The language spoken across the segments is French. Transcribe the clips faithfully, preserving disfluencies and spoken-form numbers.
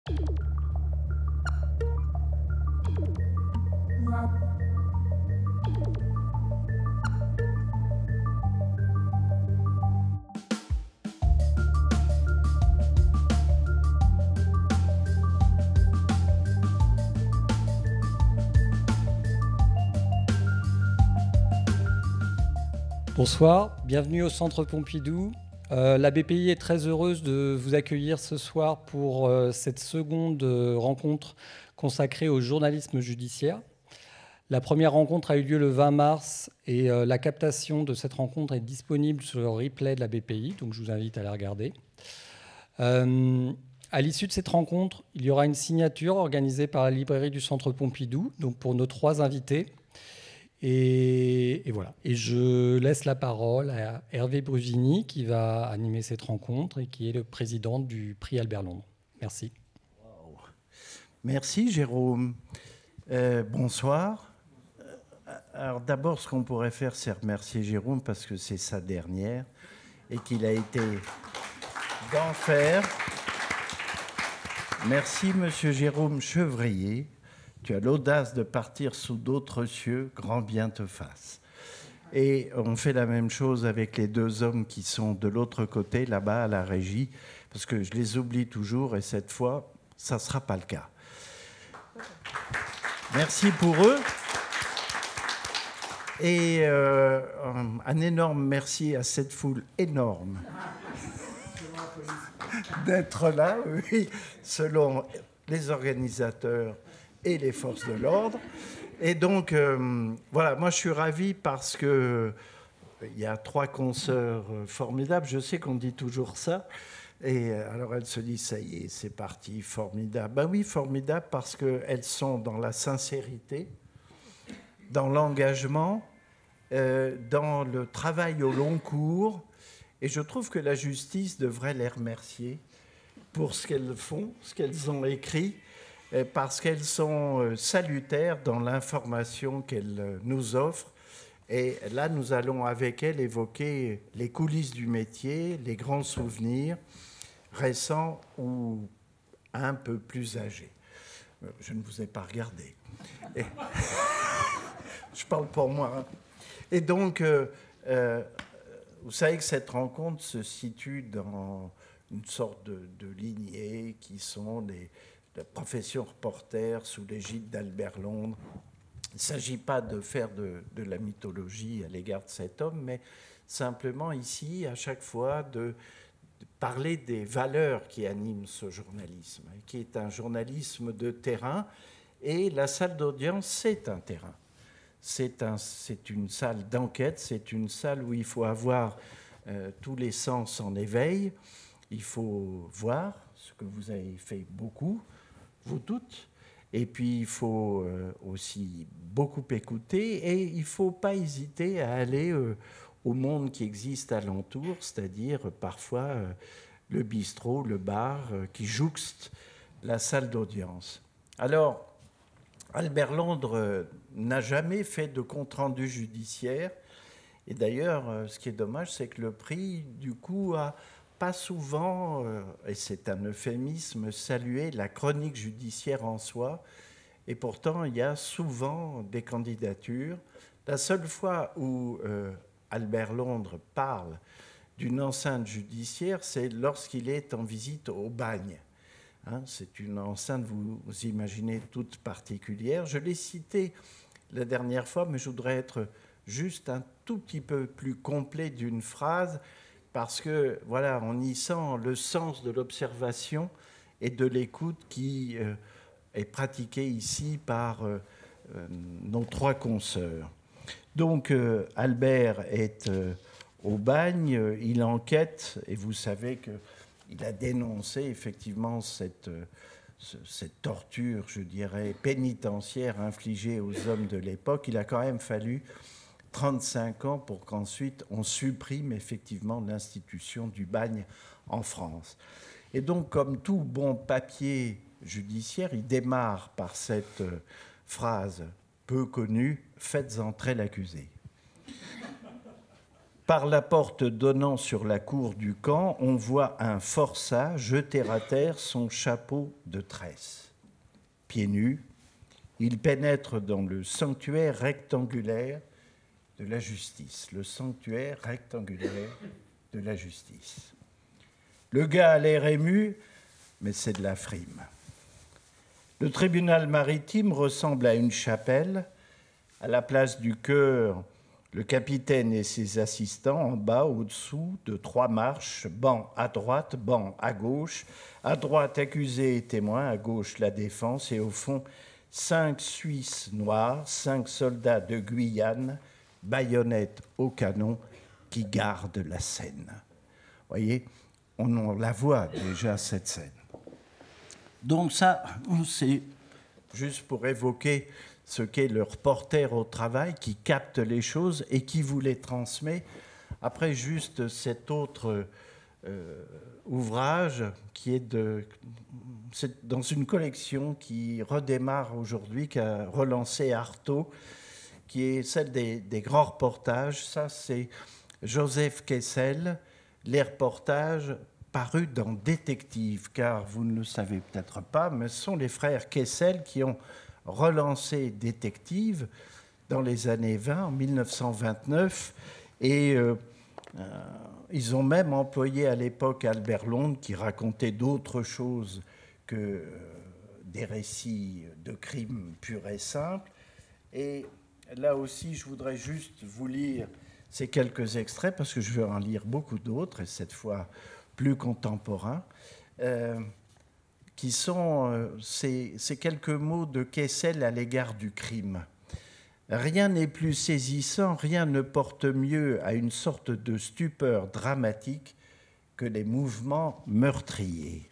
Bonsoir, bienvenue au Centre Pompidou. Euh, la B P I est très heureuse de vous accueillir ce soir pour euh, cette seconde euh, rencontre consacrée au journalisme judiciaire. La première rencontre a eu lieu le vingt mars et euh, la captation de cette rencontre est disponible sur le replay de la B P I, donc je vous invite à la regarder. Euh, à l'issue de cette rencontre, il y aura une signature organisée par la librairie du Centre Pompidou, donc pour nos trois invités. Et, et voilà. Et je laisse la parole à Hervé Brugini qui va animer cette rencontre et qui est le président du prix Albert Londres. Merci. Wow. Merci Jérôme. Euh, bonsoir. Alors d'abord, ce qu'on pourrait faire, c'est remercier Jérôme parce que c'est sa dernière et qu'il a été d'enfer. Merci Monsieur Jérôme Chevrier. Tu as l'audace de partir sous d'autres cieux, grand bien te fasse. Et on fait la même chose avec les deux hommes qui sont de l'autre côté, là-bas à la régie, parce que je les oublie toujours et cette fois, ça ne sera pas le cas. Merci pour eux. Et euh, un énorme merci à cette foule énorme d'être là, oui, selon les organisateurs et les forces de l'ordre. Et donc, euh, voilà, moi je suis ravi parce que euh, il y a trois consoeurs euh, formidables. Je sais qu'on dit toujours ça. Et euh, alors elles se disent, ça y est, c'est parti, formidable. Ben oui, formidable parce qu'elles sont dans la sincérité, dans l'engagement, euh, dans le travail au long cours. Et je trouve que la justice devrait les remercier pour ce qu'elles font, ce qu'elles ont écrit, parce qu'elles sont salutaires dans l'information qu'elles nous offrent. Et là, nous allons avec elles évoquer les coulisses du métier, les grands souvenirs récents ou un peu plus âgés. Je ne vous ai pas regardé. Et... Je parle pour moi. Hein. Et donc, euh, euh, vous savez que cette rencontre se situe dans une sorte de, de lignée qui sont des... la profession reporter sous l'égide d'Albert Londres. Il ne s'agit pas de faire de, de la mythologie à l'égard de cet homme, mais simplement ici, à chaque fois, de, de parler des valeurs qui animent ce journalisme, qui est un journalisme de terrain. Et la salle d'audience, c'est un terrain. C'est un, c'est une salle d'enquête, c'est une salle où il faut avoir euh, tous les sens en éveil. Il faut voir, ce que vous avez fait beaucoup, vous toutes, et puis il faut euh, aussi beaucoup écouter et il ne faut pas hésiter à aller euh, au monde qui existe alentour, c'est-à-dire euh, parfois euh, le bistrot, le bar euh, qui jouxte la salle d'audience. Alors, Albert Londres euh, n'a jamais fait de compte-rendu judiciaire et d'ailleurs, euh, ce qui est dommage, c'est que le prix, du coup, a pas souvent, euh, et c'est un euphémisme, saluer la chronique judiciaire en soi. Et pourtant, il y a souvent des candidatures. La seule fois où euh, Albert Londres parle d'une enceinte judiciaire, c'est lorsqu'il est en visite au bagne. Hein, c'est une enceinte, vous, vous imaginez, toute particulière. Je l'ai citée la dernière fois, mais je voudrais être juste un tout petit peu plus complet d'une phrase, parce que, voilà, on y sent le sens de l'observation et de l'écoute qui euh, est pratiqué ici par euh, euh, nos trois consoeurs. Donc, euh, Albert est euh, au bagne, euh, il enquête, et vous savez qu'il a dénoncé effectivement cette, euh, cette torture, je dirais, pénitentiaire infligée aux hommes de l'époque. Il a quand même fallu trente-cinq ans pour qu'ensuite on supprime effectivement l'institution du bagne en France. Et donc, comme tout bon papier judiciaire, il démarre par cette phrase peu connue « Faites entrer l'accusé ». Par la porte donnant sur la cour du camp, on voit un forçat jeter à terre son chapeau de tresse. Pieds nus, il pénètre dans le sanctuaire rectangulaire de la justice. Le sanctuaire rectangulaire de la justice. Le gars a l'air ému, mais c'est de la frime. Le tribunal maritime ressemble à une chapelle. À la place du chœur, le capitaine et ses assistants en bas, au-dessous de trois marches, banc à droite, banc à gauche. À droite, accusé et témoin, à gauche, la défense. Et au fond, cinq Suisses noirs, cinq soldats de Guyane, baïonnettes au canon, qui gardent la scène. Vous voyez, on, on la voit déjà, cette scène. Donc ça, c'est juste pour évoquer ce qu'est le reporter au travail, qui capte les choses et qui vous les transmet. Après, juste cet autre euh, ouvrage qui est, de, c'est dans une collection qui redémarre aujourd'hui, qui a relancé Artaud, qui est celle des, des grands reportages. Ça, c'est Joseph Kessel, les reportages parus dans Détective, car vous ne le savez peut-être pas, mais ce sont les frères Kessel qui ont relancé Détective dans les années vingt, en mille neuf cent vingt-neuf, et euh, euh, ils ont même employé à l'époque Albert Londres, qui racontait d'autres choses que euh, des récits de crimes purs et simples. Et là aussi, je voudrais juste vous lire ces quelques extraits, parce que je vais en lire beaucoup d'autres, et cette fois plus contemporains, euh, qui sont euh, ces, ces quelques mots de Kessel à l'égard du crime. Rien n'est plus saisissant, rien ne porte mieux à une sorte de stupeur dramatique que les mouvements meurtriers.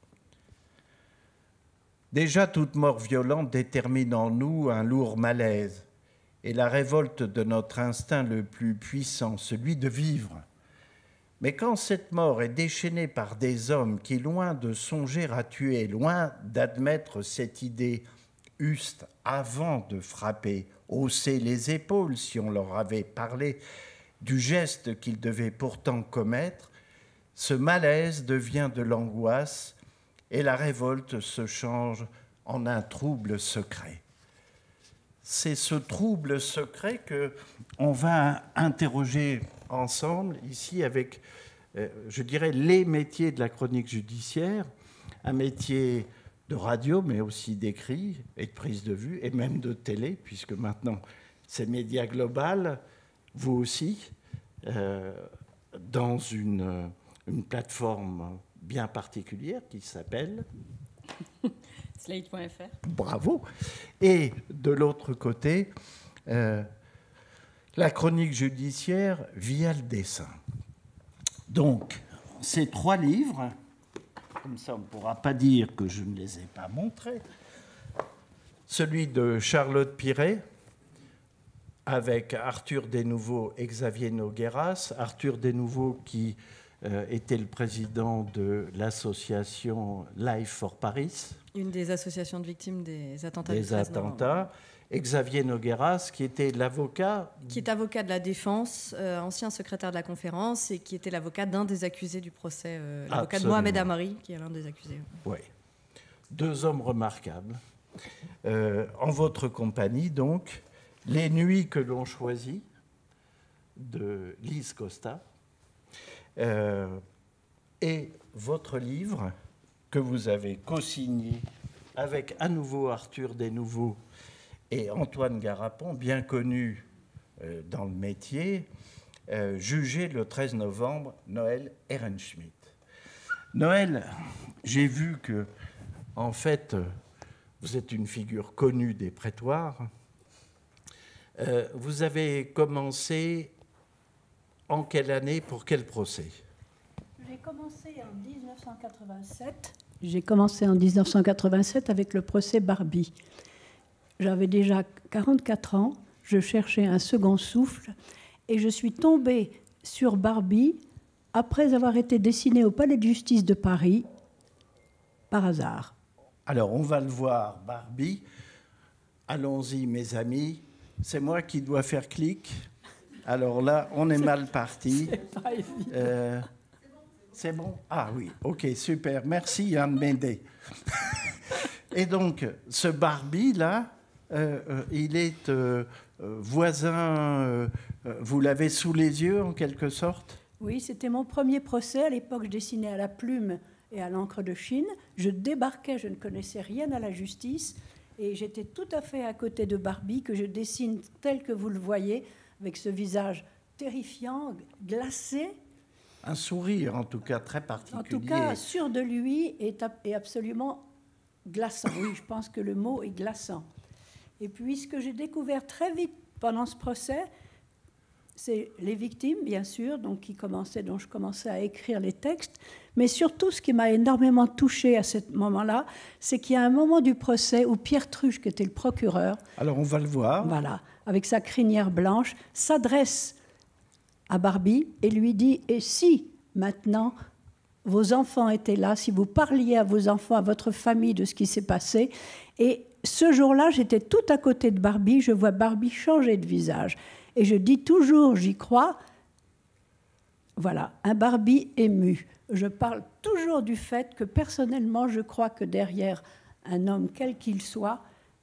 Déjà, toute mort violente détermine en nous un lourd malaise et la révolte de notre instinct le plus puissant, celui de vivre. Mais quand cette mort est déchaînée par des hommes qui, loin de songer à tuer, loin d'admettre cette idée, eussent, avant de frapper, haussé les épaules si on leur avait parlé du geste qu'ils devaient pourtant commettre, ce malaise devient de l'angoisse et la révolte se change en un trouble secret. C'est ce trouble secret qu'on va interroger ensemble ici avec, euh, je dirais, les métiers de la chronique judiciaire, un métier de radio, mais aussi d'écrit et de prise de vue, et même de télé, puisque maintenant, c'est Média Global, vous aussi, euh, dans une, une plateforme bien particulière qui s'appelle... Slate point F R. Bravo. Et de l'autre côté, euh, la chronique judiciaire via le dessin. Donc, ces trois livres, comme ça on ne pourra pas dire que je ne les ai pas montrés, celui de Charlotte Piret, avec Arthur Desnouveau et Xavier Nogueras. Arthur Desnouveau qui euh, était le président de l'association Life for Paris. Une des associations de victimes des attentats des du treize attentats. Et Xavier Nogueras, qui était l'avocat... Qui est avocat de la défense, euh, ancien secrétaire de la conférence, et qui était l'avocat d'un des accusés du procès, euh, l'avocat de Mohamed Amari, qui est l'un des accusés. Oui. Deux hommes remarquables. Euh, en votre compagnie, donc, Les nuits que l'on choisit, de Lise Costa, euh, et votre livre, que vous avez co-signé avec à nouveau Arthur Desnouveau et Antoine Garapon, bien connu euh, dans le métier, euh, jugé le treize novembre, Noël Ehrenschmidt. Noël, j'ai vu que, en fait, vous êtes une figure connue des prétoires. Euh, vous avez commencé en quelle année, pour quel procès ? J'ai commencé en dix-neuf cent quatre-vingt-sept. J'ai commencé en dix-neuf cent quatre-vingt-sept avec le procès Barbie. J'avais déjà quarante-quatre ans, je cherchais un second souffle et je suis tombée sur Barbie après avoir été dessinée au Palais de justice de Paris par hasard. Alors, on va le voir, Barbie. Allons-y, mes amis. C'est moi qui dois faire clic. Alors là, on est mal parti. C'est pas évident. Euh, c'est bon? Ah oui, ok, super. Merci Yann Médé. Et donc, ce Barbie-là, euh, euh, il est euh, euh, voisin, euh, vous l'avez sous les yeux en quelque sorte? Oui, c'était mon premier procès. À l'époque, je dessinais à la plume et à l'encre de Chine. Je débarquais, je ne connaissais rien à la justice. Et j'étais tout à fait à côté de Barbie, que je dessine tel que vous le voyez, avec ce visage terrifiant, glacé. Un sourire, en tout cas, très particulier. En tout cas, sûr de lui et, et absolument glaçant. Oui, je pense que le mot est glaçant. Et puis, ce que j'ai découvert très vite pendant ce procès, c'est les victimes, bien sûr, donc qui commençaient, dont je commençais à écrire les textes. Mais surtout, ce qui m'a énormément touchée à ce moment-là, c'est qu'il y a un moment du procès où Pierre Truche, qui était le procureur, alors on va le voir, voilà, avec sa crinière blanche, s'adresse à Barbie et lui dit « Et si, maintenant, vos enfants étaient là, si vous parliez à vos enfants, à votre famille de ce qui s'est passé ?» Et ce jour-là, j'étais tout à côté de Barbie, je vois Barbie changer de visage. Et je dis toujours, j'y crois, voilà, un Barbie ému. Je parle toujours du fait que personnellement, je crois que derrière un homme, quel qu'il soit,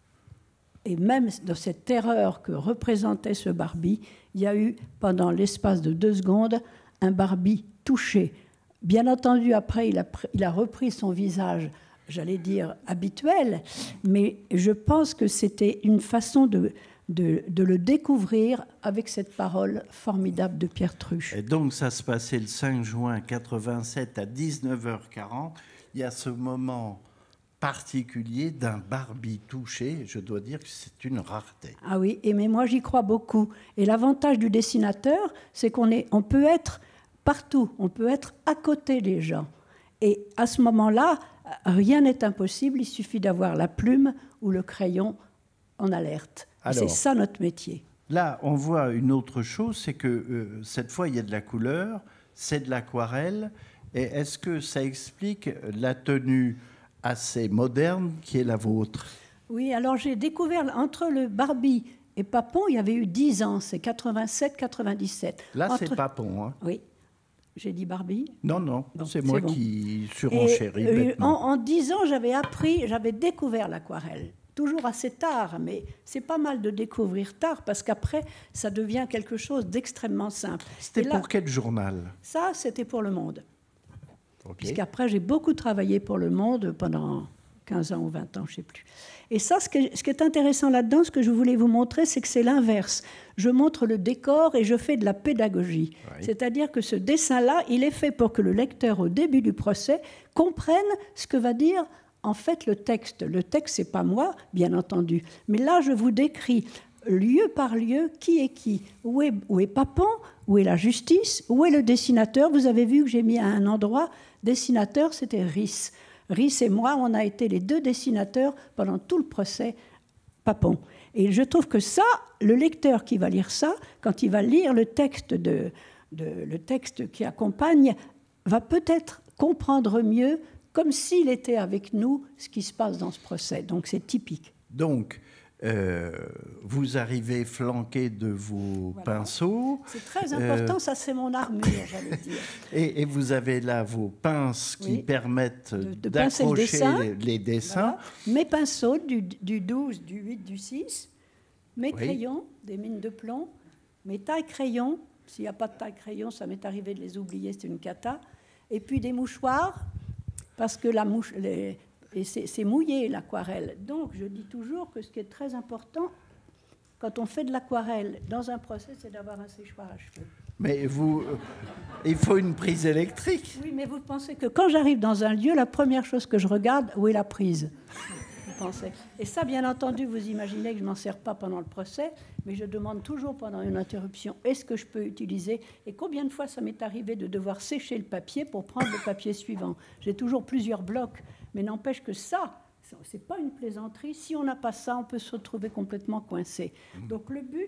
et même dans cette terreur que représentait ce Barbie, il y a eu, pendant l'espace de deux secondes, un Barbie touché. Bien entendu, après, il a, il a repris son visage, j'allais dire, habituel, mais je pense que c'était une façon de... De, de le découvrir avec cette parole formidable de Pierre Truche. Et donc, ça se passait le cinq juin quatre-vingt-sept à dix-neuf heures quarante. Il y a ce moment particulier d'un Barbie touché. Je dois dire que c'est une rareté. Ah oui, et mais moi, j'y crois beaucoup. Et l'avantage du dessinateur, c'est qu'on est, on peut être partout. On peut être à côté des gens. Et à ce moment-là, rien n'est impossible. Il suffit d'avoir la plume ou le crayon en alerte. C'est ça notre métier. Là, on voit une autre chose, c'est que euh, cette fois, il y a de la couleur, c'est de l'aquarelle. Et est-ce que ça explique la tenue assez moderne qui est la vôtre? Oui, alors j'ai découvert, entre le Barbie et Papon, il y avait eu dix ans, c'est quatre-vingt-sept quatre-vingt-dix-sept. Là, entre... c'est Papon. Hein. Oui. J'ai dit Barbie? Non, non, non c'est moi bon. qui surenchéris bêtement. En, en dix ans, j'avais appris, j'avais découvert l'aquarelle. Toujours assez tard, mais c'est pas mal de découvrir tard, parce qu'après, ça devient quelque chose d'extrêmement simple. C'était pour quel journal? Ça, c'était pour Le Monde. Okay. Puisqu'après, j'ai beaucoup travaillé pour Le Monde pendant quinze ans ou vingt ans, je ne sais plus. Et ça, ce, que, ce qui est intéressant là-dedans, ce que je voulais vous montrer, c'est que c'est l'inverse. Je montre le décor et je fais de la pédagogie. Oui. C'est-à-dire que ce dessin-là, il est fait pour que le lecteur, au début du procès, comprenne ce que va dire en fait le texte. Le texte, ce n'est pas moi, bien entendu. Mais là, je vous décris lieu par lieu qui est qui. Où est, où est Papon? Où est la justice? Où est le dessinateur? Vous avez vu que j'ai mis à un endroit, dessinateur, c'était Ris. Ris et moi, on a été les deux dessinateurs pendant tout le procès Papon. Et je trouve que ça, le lecteur qui va lire ça, quand il va lire le texte, de, de, le texte qui accompagne, va peut-être comprendre mieux, comme s'il était avec nous, ce qui se passe dans ce procès. Donc c'est typique. Donc, euh, vous arrivez flanqué de vos voilà. pinceaux. C'est très important, euh... ça c'est mon armure, j'allais dire. Et, et vous avez là vos pinces qui oui. permettent de, de d'accrocher le dessin. les, les dessins. Voilà. Mes pinceaux du, du douze, du huit, du six, mes oui. crayons, des mines de plomb, mes tailles-crayons. S'il n'y a pas de taille-crayon, ça m'est arrivé de les oublier, c'est une cata. Et puis des mouchoirs, parce que la mouche, les, et c'est, c'est mouillé l'aquarelle. Donc je dis toujours que ce qui est très important quand on fait de l'aquarelle dans un procès, c'est d'avoir un séchoir à cheveux. Mais vous, euh, il faut une prise électrique. Oui, mais vous pensez que quand j'arrive dans un lieu, la première chose que je regarde, où est la prise? Vous pensez. Et ça, bien entendu, vous imaginez que je ne m'en sers pas pendant le procès, mais je demande toujours pendant une interruption, est-ce que je peux utiliser? Et combien de fois ça m'est arrivé de devoir sécher le papier pour prendre le papier suivant? J'ai toujours plusieurs blocs, mais n'empêche que ça, c'est pas une plaisanterie. Si on n'a pas ça, on peut se retrouver complètement coincé. Donc le but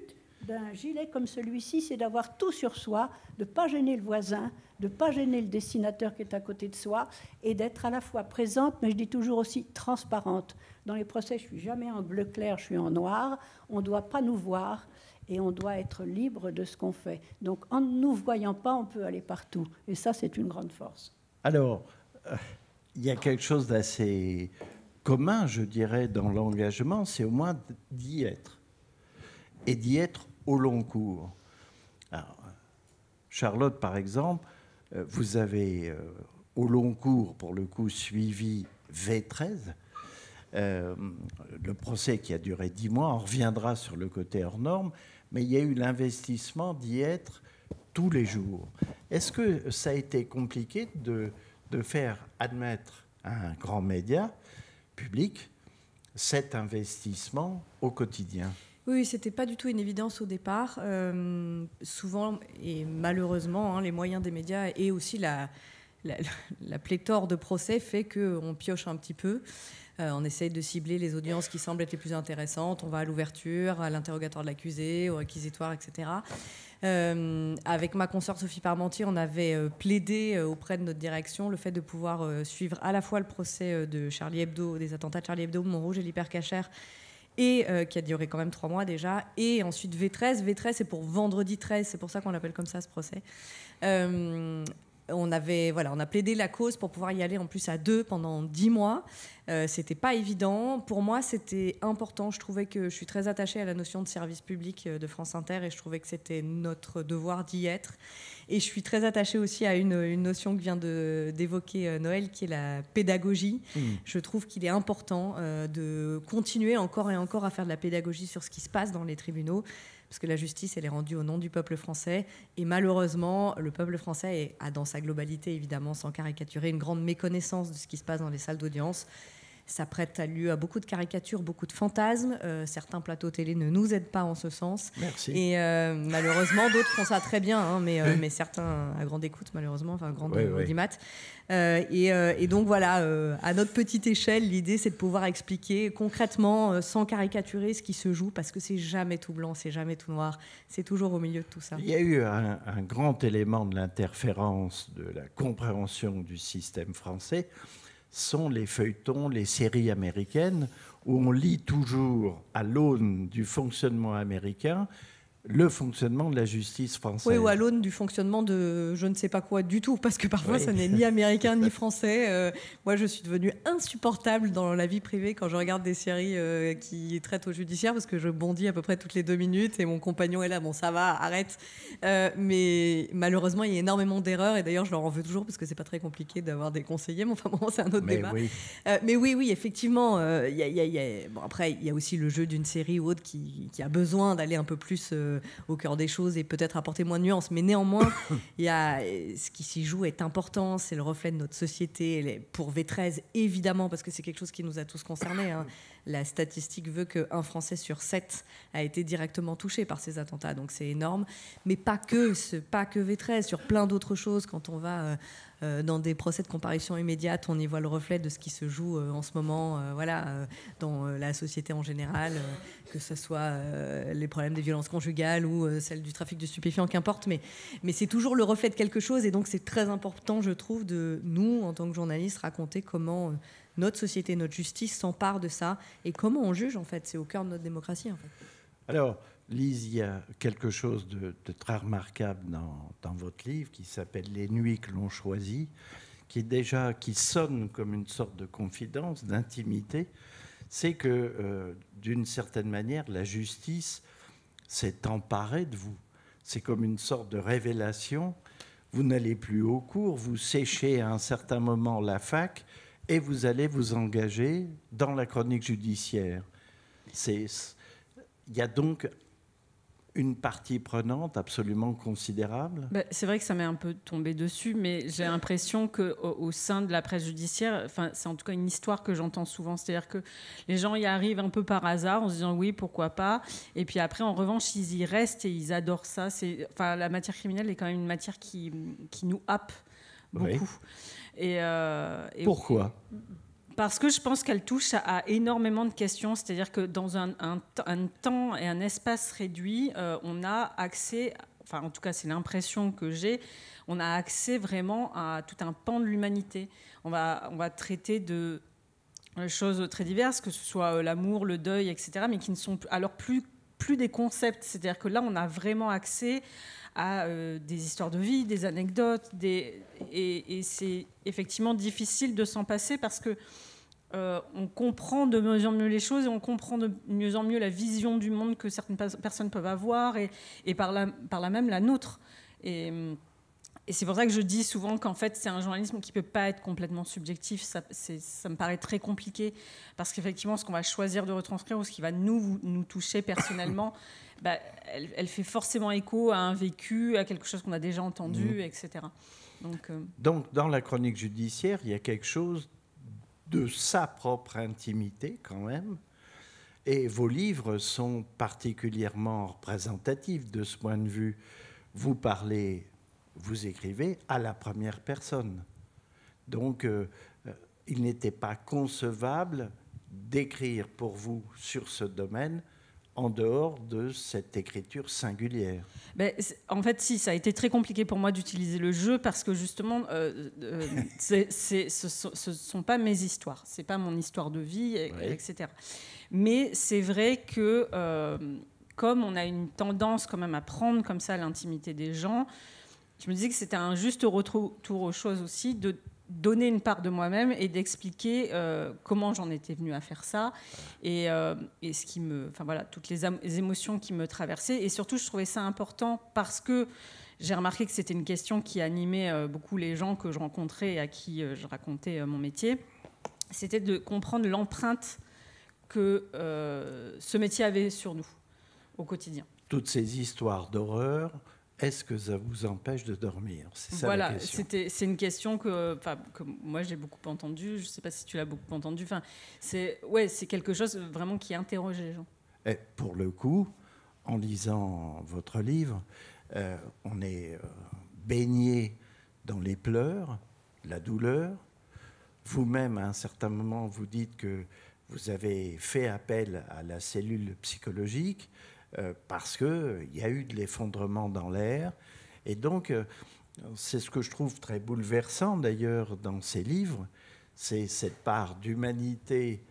d'un gilet comme celui-ci, c'est d'avoir tout sur soi, de ne pas gêner le voisin, de ne pas gêner le dessinateur qui est à côté de soi, et d'être à la fois présente, mais je dis toujours aussi transparente. Dans les procès, je ne suis jamais en bleu clair, je suis en noir. On ne doit pas nous voir et on doit être libre de ce qu'on fait. Donc en ne nous voyant pas, on peut aller partout. Et ça, c'est une grande force. Alors, euh, il y a quelque chose d'assez commun, je dirais, dans l'engagement, c'est au moins d'y être. Et d'y être au long cours. Alors, Charlotte, par exemple, vous avez euh, au long cours, pour le coup, suivi V treize, euh, le procès qui a duré dix mois. On reviendra sur le côté hors norme, mais il y a eu l'investissement d'y être tous les jours. Est-ce que ça a été compliqué de, de faire admettre à un grand média public cet investissement au quotidien ? Oui, c'était pas du tout une évidence au départ. Euh, souvent, et malheureusement, hein, les moyens des médias et aussi la, la, la pléthore de procès fait qu'on pioche un petit peu. Euh, on essaye de cibler les audiences qui semblent être les plus intéressantes. On va à l'ouverture, à l'interrogatoire de l'accusé, au réquisitoire, et cetera. Euh, avec ma consoeur Sophie Parmentier, on avait euh, plaidé euh, auprès de notre direction le fait de pouvoir euh, suivre à la fois le procès euh, de Charlie Hebdo, des attentats de Charlie Hebdo, Montrouge et l'hypercachère, et euh, qui a duré quand même trois mois déjà, et ensuite V treize. V treize, c'est pour vendredi treize, c'est pour ça qu'on l'appelle comme ça, ce procès. Euh, on, avait, voilà, on a plaidé la cause pour pouvoir y aller en plus à deux pendant dix mois. Euh, c'était pas évident. Pour moi, c'était important. Je trouvais que je suis très attachée à la notion de service public de France Inter, et je trouvais que c'était notre devoir d'y être. Et je suis très attachée aussi à une, une notion que vient de, d'évoquer euh, Noël, qui est la pédagogie. Mmh. Je trouve qu'il est important euh, de continuer encore et encore à faire de la pédagogie sur ce qui se passe dans les tribunaux, parce que la justice, elle est rendue au nom du peuple français. Et malheureusement, le peuple français a, dans sa globalité, évidemment, sans caricaturer, une grande méconnaissance de ce qui se passe dans les salles d'audience. Ça prête à lieu à beaucoup de caricatures, beaucoup de fantasmes. Euh, certains plateaux télé ne nous aident pas en ce sens. Merci. Et euh, malheureusement, d'autres font ça très bien, hein, mais, euh, mais certains à grande écoute, malheureusement, enfin grande oui, audimat. Oui. Euh, et, euh, et donc voilà, euh, à notre petite échelle, l'idée c'est de pouvoir expliquer concrètement, euh, sans caricaturer, ce qui se joue, parce que c'est jamais tout blanc, c'est jamais tout noir, c'est toujours au milieu de tout ça. Il y a eu un, un grand élément de l'interférence, de la compréhension du système français, sont les feuilletons, les séries américaines, où on lit toujours, à l'aune du fonctionnement américain, le fonctionnement de la justice française. Oui, ou à l'aune du fonctionnement de je ne sais pas quoi du tout, parce que parfois, oui. ça n'est ni américain ni français. Euh, moi, je suis devenue insupportable dans la vie privée quand je regarde des séries euh, qui traitent au judiciaire, parce que je bondis à peu près toutes les deux minutes, et mon compagnon est là, bon, ça va, arrête. Euh, mais malheureusement, il y a énormément d'erreurs, et d'ailleurs, je leur en veux toujours, parce que c'est pas très compliqué d'avoir des conseillers, mais enfin, bon, c'est un autre mais débat. Oui. Euh, mais oui, oui, effectivement, euh, y a, y a, y a... Bon, après, il y a aussi le jeu d'une série ou autre qui, qui a besoin d'aller un peu plus... Euh, au cœur des choses et peut-être apporter moins de nuances. Mais néanmoins, y a, ce qui s'y joue est important, c'est le reflet de notre société. Pour V treize, évidemment, parce que c'est quelque chose qui nous a tous concernés. Hein. La statistique veut qu'un Français sur sept a été directement touché par ces attentats, donc c'est énorme. Mais pas que, pas que V treize, sur plein d'autres choses. Quand on va... Euh, Euh, dans des procès de comparution immédiate, on y voit le reflet de ce qui se joue euh, en ce moment euh, voilà, euh, dans euh, la société en général, euh, que ce soit euh, les problèmes des violences conjugales ou euh, celles du trafic de stupéfiants, qu'importe, mais, mais c'est toujours le reflet de quelque chose, et donc c'est très important, je trouve, de nous, en tant que journalistes, raconter comment euh, notre société, notre justice s'empare de ça, et comment on juge, en fait. C'est au cœur de notre démocratie, en fait. Alors, Lise, il y a quelque chose de, de très remarquable dans, dans votre livre qui s'appelle « Les nuits que l'on choisit », qui, est déjà, qui sonne comme une sorte de confidence, d'intimité. C'est que, euh, d'une certaine manière, la justice s'est emparée de vous. C'est comme une sorte de révélation. Vous n'allez plus au cours, vous séchez à un certain moment la fac et vous allez vous engager dans la chronique judiciaire. C'est, il y a donc une partie prenante absolument considérable. Bah, c'est vrai que ça m'est un peu tombé dessus, mais j'ai l'impression qu'au au sein de la presse judiciaire, enfin, c'est en tout cas une histoire que j'entends souvent, c'est-à-dire que les gens y arrivent un peu par hasard en se disant oui, pourquoi pas, et puis après, en revanche, ils y restent et ils adorent ça. C'est, enfin, la matière criminelle est quand même une matière qui, qui nous happe beaucoup. Oui. Et, euh, et pourquoi ? Parce que je pense qu'elle touche à, à énormément de questions, c'est-à-dire que dans un, un, un temps et un espace réduit, euh, on a accès, enfin en tout cas c'est l'impression que j'ai, on a accès vraiment à tout un pan de l'humanité. On va, on va traiter de choses très diverses, que ce soit l'amour, le deuil, et cetera, mais qui ne sont alors plus, plus des concepts. C'est-à-dire que là, on a vraiment accès à euh, des histoires de vie, des anecdotes, des... Et, et c'est effectivement difficile de s'en passer parce que euh, on comprend de mieux en mieux les choses et on comprend de mieux en mieux la vision du monde que certaines personnes peuvent avoir et, et par, là, par là même la nôtre. Et, et c'est pour ça que je dis souvent qu'en fait, c'est un journalisme qui ne peut pas être complètement subjectif. Ça, ça me paraît très compliqué parce qu'effectivement, ce qu'on va choisir de retranscrire ou ce qui va nous, nous toucher personnellement, bah, elle, elle fait forcément écho à un vécu, à quelque chose qu'on a déjà entendu, mmh. et cetera. Donc, euh... Donc, dans la chronique judiciaire, il y a quelque chose de sa propre intimité quand même. Et vos livres sont particulièrement représentatifs de ce point de vue. Vous parlez... Vous écrivez à la première personne. Donc, euh, il n'était pas concevable d'écrire pour vous sur ce domaine en dehors de cette écriture singulière. Ben, en fait, si, ça a été très compliqué pour moi d'utiliser le jeu parce que justement, euh, euh, c'est, c'est, ce ne sont pas mes histoires, ce n'est pas mon histoire de vie, et, oui. et cetera. Mais c'est vrai que euh, comme on a une tendance quand même à prendre comme ça l'intimité des gens, je me disais que c'était un juste retour aux choses aussi, de donner une part de moi-même et d'expliquer euh, comment j'en étais venue à faire ça et, euh, et ce qui me, enfin voilà, toutes les, am- les émotions qui me traversaient. Et surtout, je trouvais ça important parce que j'ai remarqué que c'était une question qui animait euh, beaucoup les gens que je rencontrais et à qui euh, je racontais euh, mon métier. C'était de comprendre l'empreinte que euh, ce métier avait sur nous au quotidien. Toutes ces histoires d'horreur, est-ce que ça vous empêche de dormir? C'est ça voilà, la question. C'était, c'est une question que, que moi j'ai beaucoup entendue. Je ne sais pas si tu l'as beaucoup entendue. Enfin, c'est, ouais, c'est quelque chose vraiment qui interroge les gens. Et pour le coup, en lisant votre livre, euh, on est euh, baigné dans les pleurs, la douleur. Vous-même, à un certain moment, vous dites que vous avez fait appel à la cellule psychologique. Euh, parce qu'il y a eu de l'effondrement dans l'air. Et donc, euh, c'est ce que je trouve très bouleversant, d'ailleurs, dans ces livres, c'est cette part d'humanité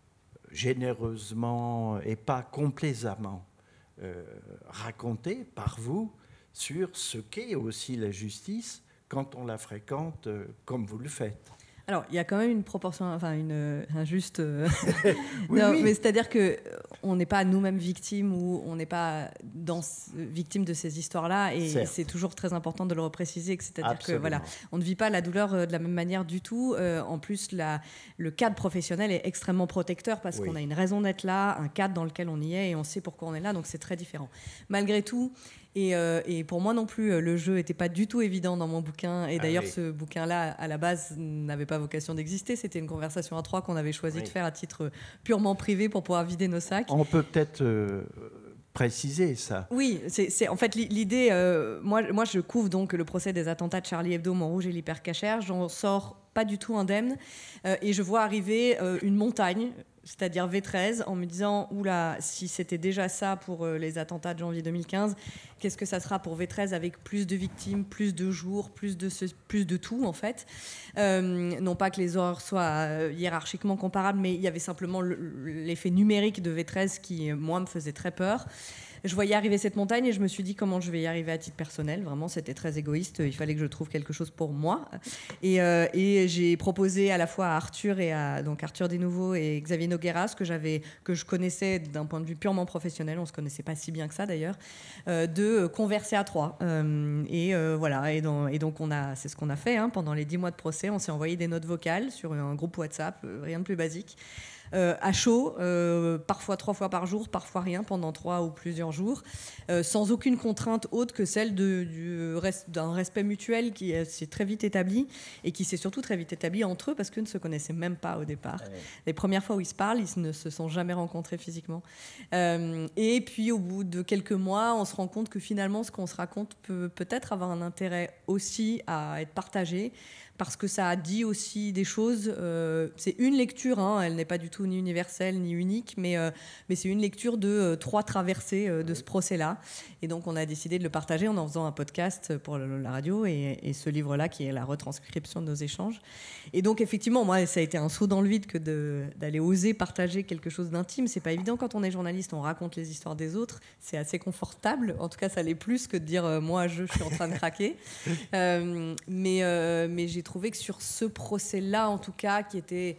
généreusement et pas complaisamment euh, racontée par vous sur ce qu'est aussi la justice quand on la fréquente euh, comme vous le faites. Alors, il y a quand même une proportion, enfin, une, un juste... Euh... oui, non, oui. Mais c'est-à-dire qu'on n'est pas nous-mêmes victimes ou on n'est pas dans, victime de ces histoires-là. Et Certes. C'est toujours très important de le repréciser. C'est-à-dire Absolument. que voilà, on ne vit pas la douleur de la même manière du tout. Euh, en plus, la, le cadre professionnel est extrêmement protecteur parce oui. qu'on a une raison d'être là, un cadre dans lequel on y est et on sait pourquoi on est là. Donc, c'est très différent. Malgré tout... Et, euh, et pour moi non plus, le jeu n'était pas du tout évident dans mon bouquin. Et d'ailleurs, ah oui. ce bouquin-là, à la base, n'avait pas vocation d'exister. C'était une conversation à trois qu'on avait choisi oui. de faire à titre purement privé pour pouvoir vider nos sacs. On peut peut-être euh, préciser ça. Oui, c'est, c'est en fait l'idée. Euh, moi, moi, je couvre donc le procès des attentats de Charlie Hebdo, Montrouge et l'hypercachère. J'en sors pas du tout indemne. Euh, et je vois arriver euh, une montagne, c'est-à-dire V treize, en me disant « Oula, si c'était déjà ça pour euh, les attentats de janvier deux mille quinze, qu'est-ce que ça sera pour V treize avec plus de victimes, plus de jours, plus de, ce, plus de tout, en fait euh, ?» Non pas que les horreurs soient euh, hiérarchiquement comparables, mais il y avait simplement le, l'effet numérique de V treize qui, moi, me faisait très peur. Je voyais arriver cette montagne et je me suis dit comment je vais y arriver à titre personnel. Vraiment, c'était très égoïste. Il fallait que je trouve quelque chose pour moi. Et, euh, et j'ai proposé à la fois à Arthur et à donc Arthur Desnouveaux et Xavier Nogueras, que j'avais, que je connaissais d'un point de vue purement professionnel, on se connaissait pas si bien que ça d'ailleurs, euh, de converser à trois. Euh, et euh, voilà. Et, dans, et donc on a, c'est ce qu'on a fait hein, pendant les dix mois de procès. On s'est envoyé des notes vocales sur un groupe WhatsApp, euh, rien de plus basique. Euh, à chaud, euh, parfois trois fois par jour, parfois rien, pendant trois ou plusieurs jours, euh, sans aucune contrainte autre que celle de, du reste, d'un respect mutuel qui s'est très vite établi et qui s'est surtout très vite établi entre eux parce qu'ils ne se connaissaient même pas au départ. Ouais. Les premières fois où ils se parlent, ils ne se sont jamais rencontrés physiquement. Euh, et puis au bout de quelques mois, on se rend compte que finalement ce qu'on se raconte peut peut-être avoir un intérêt aussi à être partagé, parce que ça a dit aussi des choses. Euh, c'est une lecture, hein, elle n'est pas du tout ni universelle ni unique, mais, euh, mais c'est une lecture de euh, trois traversées euh, de ce procès-là. Et donc on a décidé de le partager en en faisant un podcast pour le, la radio et, et ce livre-là qui est la retranscription de nos échanges. Et donc effectivement, moi, ça a été un saut dans le vide que de, d'aller oser partager quelque chose d'intime. C'est pas évident quand on est journaliste, on raconte les histoires des autres. C'est assez confortable. En tout cas, ça l'est plus que de dire euh, moi, je, je suis en train de craquer. Euh, mais, euh, mais j'ai trouvé que sur ce procès-là, en tout cas, qui était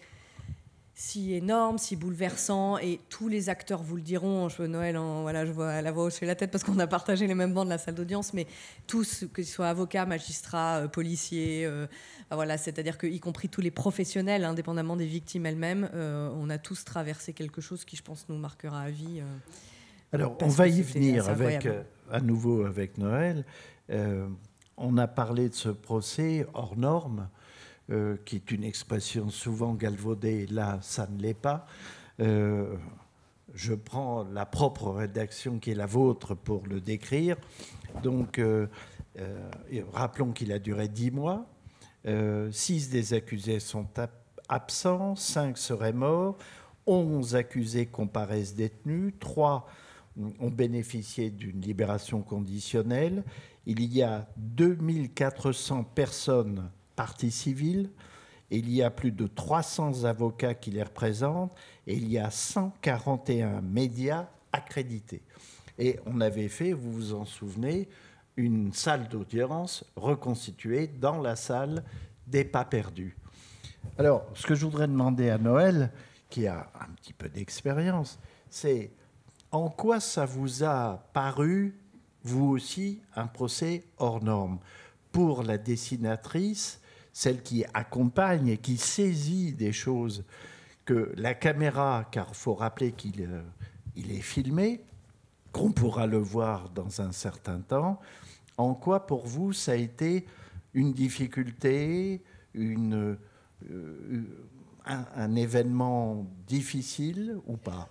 si énorme, si bouleversant, et tous les acteurs vous le diront, je, Noël, en, voilà, je vois la voix hocher la tête parce qu'on a partagé les mêmes bancs de la salle d'audience, mais tous, que ce soit avocats, magistrats, euh, policiers, euh, voilà, c'est-à-dire que, y compris tous les professionnels, indépendamment des victimes elles-mêmes, euh, on a tous traversé quelque chose qui, je pense, nous marquera à vie. Euh, Alors, on va y venir avec, euh, à nouveau avec Noël. Euh, on a parlé de ce procès hors norme, Euh, qui est une expression souvent galvaudée. Là, ça ne l'est pas. Euh, je prends la propre rédaction qui est la vôtre pour le décrire. Donc, euh, euh, rappelons qu'il a duré dix mois. Euh, six des accusés sont absents, cinq seraient morts, onze accusés comparaissent détenus, trois ont bénéficié d'une libération conditionnelle. Il y a deux mille quatre cents personnes partie civile, il y a plus de trois cents avocats qui les représentent et il y a cent quarante et un médias accrédités. Et on avait fait, vous vous en souvenez, une salle d'audience reconstituée dans la salle des pas perdus. Alors, ce que je voudrais demander à Noël, qui a un petit peu d'expérience, c'est en quoi ça vous a paru, vous aussi, un procès hors norme? Pour la dessinatrice, celle qui accompagne et qui saisit des choses que la caméra, car il faut rappeler qu'il euh, il est filmé, qu'on pourra le voir dans un certain temps, en quoi pour vous ça a été une difficulté, une, euh, un, un événement difficile ou pas?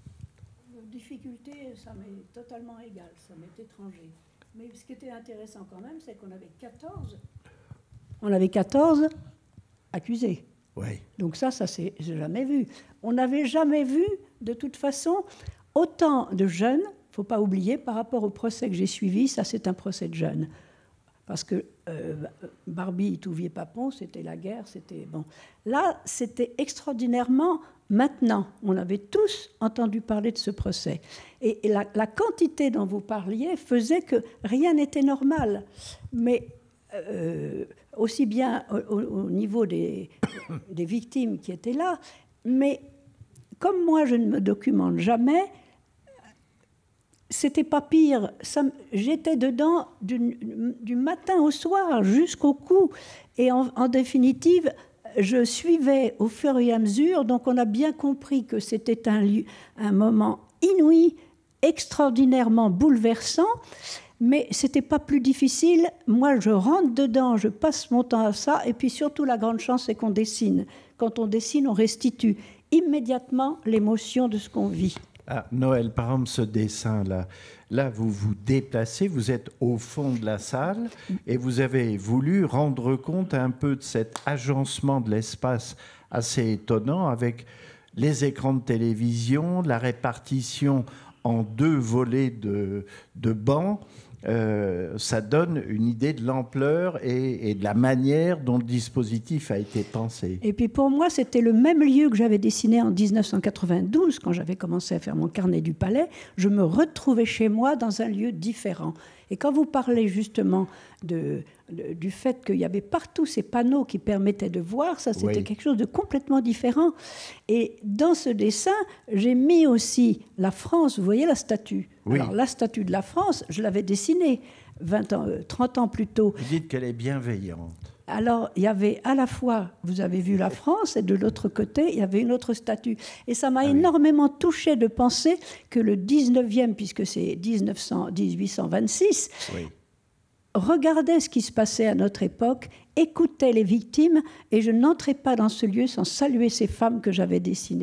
Difficulté, ça m'est totalement égal, ça m'est étranger. Mais ce qui était intéressant quand même, c'est qu'on avait quatorze... On avait quatorze accusés. Oui. Donc ça, ça s'est jamais vu. On n'avait jamais vu, de toute façon, autant de jeunes, il ne faut pas oublier, par rapport au procès que j'ai suivi, ça c'est un procès de jeunes. Parce que euh, Barbie, Touvier-Papon, c'était la guerre, c'était... Bon. Là, c'était extraordinairement... Maintenant, on avait tous entendu parler de ce procès. Et, et la, la quantité dont vous parliez faisait que rien n'était normal. Mais... Euh, aussi bien au, au niveau des, des victimes qui étaient là, mais comme moi je ne me documente jamais, c'était pas pire. Ça, j'étais dedans du, du matin au soir jusqu'au cou, et en, en définitive, je suivais au fur et à mesure. Donc on a bien compris que c'était un, un moment inouï, extraordinairement bouleversant. Mais ce n'était pas plus difficile. Moi, je rentre dedans, je passe mon temps à ça. Et puis surtout, la grande chance, c'est qu'on dessine. Quand on dessine, on restitue immédiatement l'émotion de ce qu'on vit. Ah, Noël, par exemple, ce dessin-là, là, vous vous déplacez, vous êtes au fond de la salle et vous avez voulu rendre compte un peu de cet agencement de l'espace assez étonnant avec les écrans de télévision, la répartition en deux volets de, de bancs. Euh, ça donne une idée de l'ampleur et, et de la manière dont le dispositif a été pensé. Et puis pour moi, c'était le même lieu que j'avais dessiné en dix-neuf cent quatre-vingt-douze, quand j'avais commencé à faire mon carnet du palais. Je me retrouvais chez moi dans un lieu différent. Et quand vous parlez justement de, de, du fait qu'il y avait partout ces panneaux qui permettaient de voir, ça c'était oui. quelque chose de complètement différent. Et dans ce dessin, j'ai mis aussi la France, vous voyez la statue. Oui. Alors la statue de la France, je l'avais dessinée vingt ans, trente ans plus tôt. Vous dites qu'elle est bienveillante. Alors, il y avait à la fois, vous avez vu la France, et de l'autre côté, il y avait une autre statue. Et ça m'a ah énormément oui. touchée de penser que le dix-neuvième, puisque c'est dix-neuf cents, dix-huit cent vingt-six, oui. regardait ce qui se passait à notre époque, écoutait les victimes, et je n'entrais pas dans ce lieu sans saluer ces femmes que j'avais dessinées.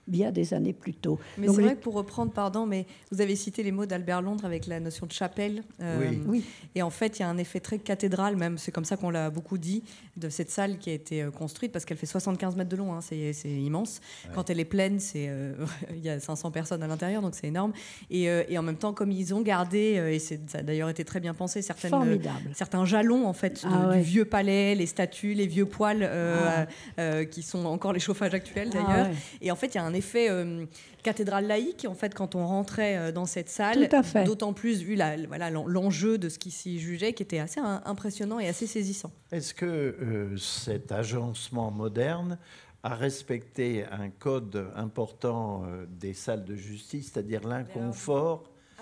bien des années plus tôt. Mais Donc, c'est les... vrai que pour reprendre, pardon, mais vous avez cité les mots d'Albert Londres avec la notion de chapelle. Euh, Oui. Oui. Et en fait, il y a un effet très cathédral, même, c'est comme ça qu'on l'a beaucoup dit, de cette salle qui a été euh, construite, parce qu'elle fait soixante-quinze mètres de long, hein, c'est, c'est immense. Ouais. Quand elle est pleine, c'est, euh, il y a cinq cents personnes à l'intérieur, donc c'est énorme. Et, euh, et en même temps, comme ils ont gardé, euh, et c'est, ça a d'ailleurs été très bien pensé, certaines, euh, certains jalons en fait, de, ah, ouais. du vieux palais, les statues, les vieux poêles, euh, ah. euh, qui sont encore les chauffages actuels d'ailleurs. Ah, ouais. Et en fait, il y a un effet euh, cathédrale laïque en fait quand on rentrait dans cette salle, d'autant plus vu la, voilà, l'enjeu de ce qui s'y jugeait, qui était assez impressionnant et assez saisissant. Est-ce que euh, cet agencement moderne a respecté un code important euh, des salles de justice, c'est-à-dire l'inconfort?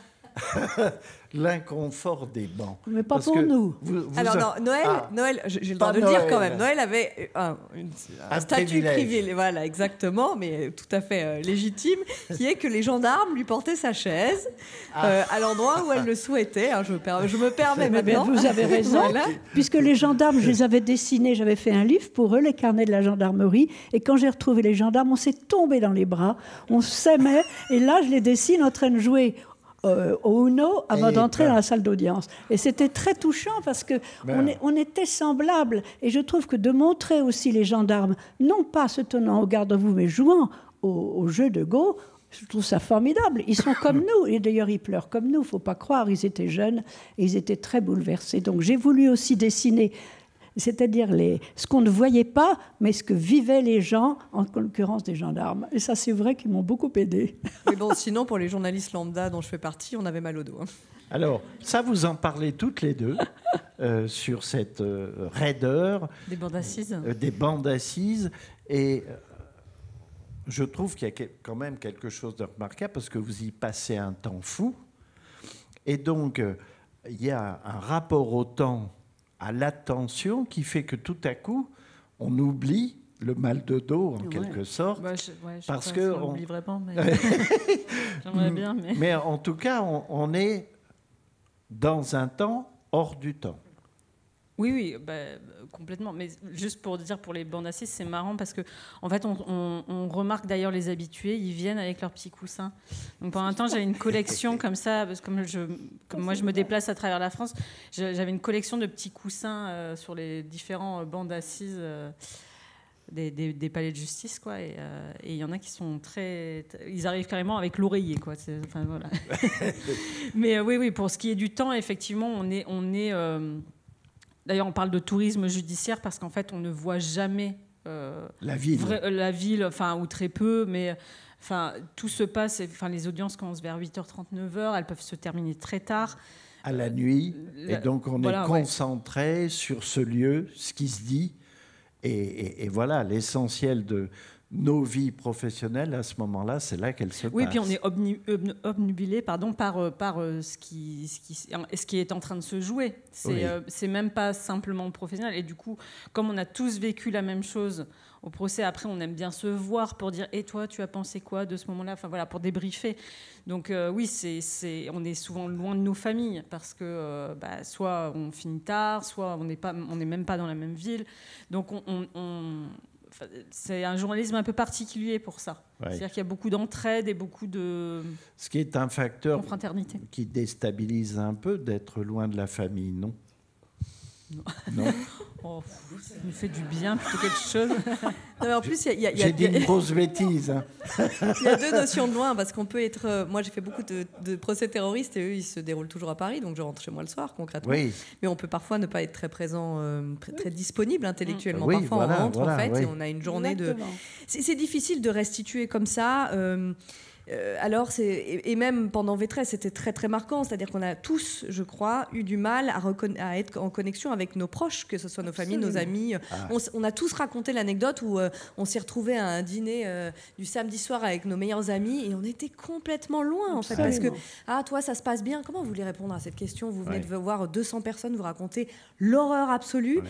L'inconfort des bancs. Mais pas Parce pour nous. Vous, vous Alors, non, Noël, ah, Noël j'ai le droit de le dire quand même. Noël avait un, une, un, un statut privé, voilà, exactement, mais tout à fait euh, légitime, qui est que les gendarmes lui portaient sa chaise ah. euh, à l'endroit où elle le souhaitait. Hein, je, me per, je me permets mais maintenant. Vous avez raison, voilà. Puisque les gendarmes, je les avais dessinés, j'avais fait un livre pour eux, les carnets de la gendarmerie, et quand j'ai retrouvé les gendarmes, on s'est tombé dans les bras, on s'aimait, et là, je les dessine en train de jouer Euh, au Uno avant et d'entrer ben. dans la salle d'audience. Et c'était très touchant parce qu'on ben. on était semblables. Et je trouve que de montrer aussi les gendarmes, non pas se tenant au garde-à-vous, mais jouant au, au jeu de Go, je trouve ça formidable. Ils sont comme nous. Et d'ailleurs, ils pleurent comme nous. Il ne faut pas croire. Ils étaient jeunes et ils étaient très bouleversés. Donc j'ai voulu aussi dessiner, c'est-à-dire les, ce qu'on ne voyait pas, mais ce que vivaient les gens, en l'occurrence des gendarmes. Et ça, c'est vrai qu'ils m'ont beaucoup aidé. Mais bon, sinon, pour les journalistes lambda dont je fais partie, on avait mal au dos. Hein. Alors, ça, vous en parlez toutes les deux, euh, sur cette euh, raideur. Des bandes assises. Euh, des bandes assises. Et euh, je trouve qu'il y a quand même quelque chose de remarquable, parce que vous y passez un temps fou. Et donc, euh, il y a un rapport au temps, à l'attention, qui fait que tout à coup, on oublie le mal de dos, en ouais. quelque sorte. Bah, je, ouais, je parce sais que pas si on on oublie vraiment, mais j'aimerais bien. Mais... mais en tout cas, on, on est dans un temps hors du temps. Oui, oui, bah, complètement. Mais juste pour dire, pour les bandes assises, c'est marrant parce que, en fait, on, on, on remarque d'ailleurs les habitués, ils viennent avec leurs petits coussins. Donc pendant un temps, j'avais une collection comme ça, parce que comme, je, comme moi, je me déplace à travers la France, j'avais une collection de petits coussins euh, sur les différents euh, bandes assises euh, des, des, des palais de justice, quoi. Et il euh, y en a qui sont très, ils arrivent carrément avec l'oreiller, quoi. C'est, enfin voilà. Mais euh, oui, oui, pour ce qui est du temps, effectivement, on est, on est. Euh, D'ailleurs, on parle de tourisme judiciaire parce qu'en fait, on ne voit jamais euh, la ville, vrai, la ville, enfin ou très peu, mais enfin tout se passe. Enfin, les audiences commencent vers huit heures trente, neuf heures, elles peuvent se terminer très tard. À la nuit, la, et donc on voilà, est concentré ouais. sur ce lieu, ce qui se dit, et, et, et voilà l'essentiel de nos vies professionnelles à ce moment-là, c'est là qu'elles se oui, passent. Oui, puis on est obnu, obnubilé pardon, par, par ce, qui, ce, qui, ce qui est en train de se jouer. C'est, oui. euh, c'est même pas simplement professionnel. Et du coup, comme on a tous vécu la même chose au procès, après, on aime bien se voir pour dire « Et toi, tu as pensé quoi de ce moment-là ?» Enfin voilà, pour débriefer. Donc euh, oui, c'est, c'est, on est souvent loin de nos familles parce que euh, bah, soit on finit tard, soit on n'est pas, on n'est même pas dans la même ville. Donc on... on, on c'est un journalisme un peu particulier pour ça. Ouais. C'est-à-dire qu'il y a beaucoup d'entraide et beaucoup de Ce qui est un facteur confraternité. Qui déstabilise un peu d'être loin de la famille, non? Non. non oh, ça me fait du bien plutôt quelque chose. Non, mais en plus, il y a, y a, j'ai dit une grosse bêtise. Hein. Il y a deux notions de loin, parce qu'on peut être... Moi, j'ai fait beaucoup de, de procès terroristes, et eux, ils se déroulent toujours à Paris, donc je rentre chez moi le soir, concrètement. Oui. Mais on peut parfois ne pas être très présent, euh, très, très disponible intellectuellement. Oui, parfois, voilà, on rentre, voilà, en fait, oui. et on a une journée Exactement. de... C'est, c'est difficile de restituer comme ça... Euh, Euh, alors, c'est, et, et même pendant V treize, c'était très très marquant, c'est-à-dire qu'on a tous, je crois, eu du mal à, reconna- à être en connexion avec nos proches, que ce soit nos Absolument. familles, nos amis. Ah. On, on a tous raconté l'anecdote où euh, on s'est retrouvés à un dîner euh, du samedi soir avec nos meilleurs amis et on était complètement loin, en fait, parce que ah toi ça se passe bien. Comment vous voulez répondre à cette question? Vous venez ouais. de voir deux cents personnes vous raconter l'horreur absolue. Ouais.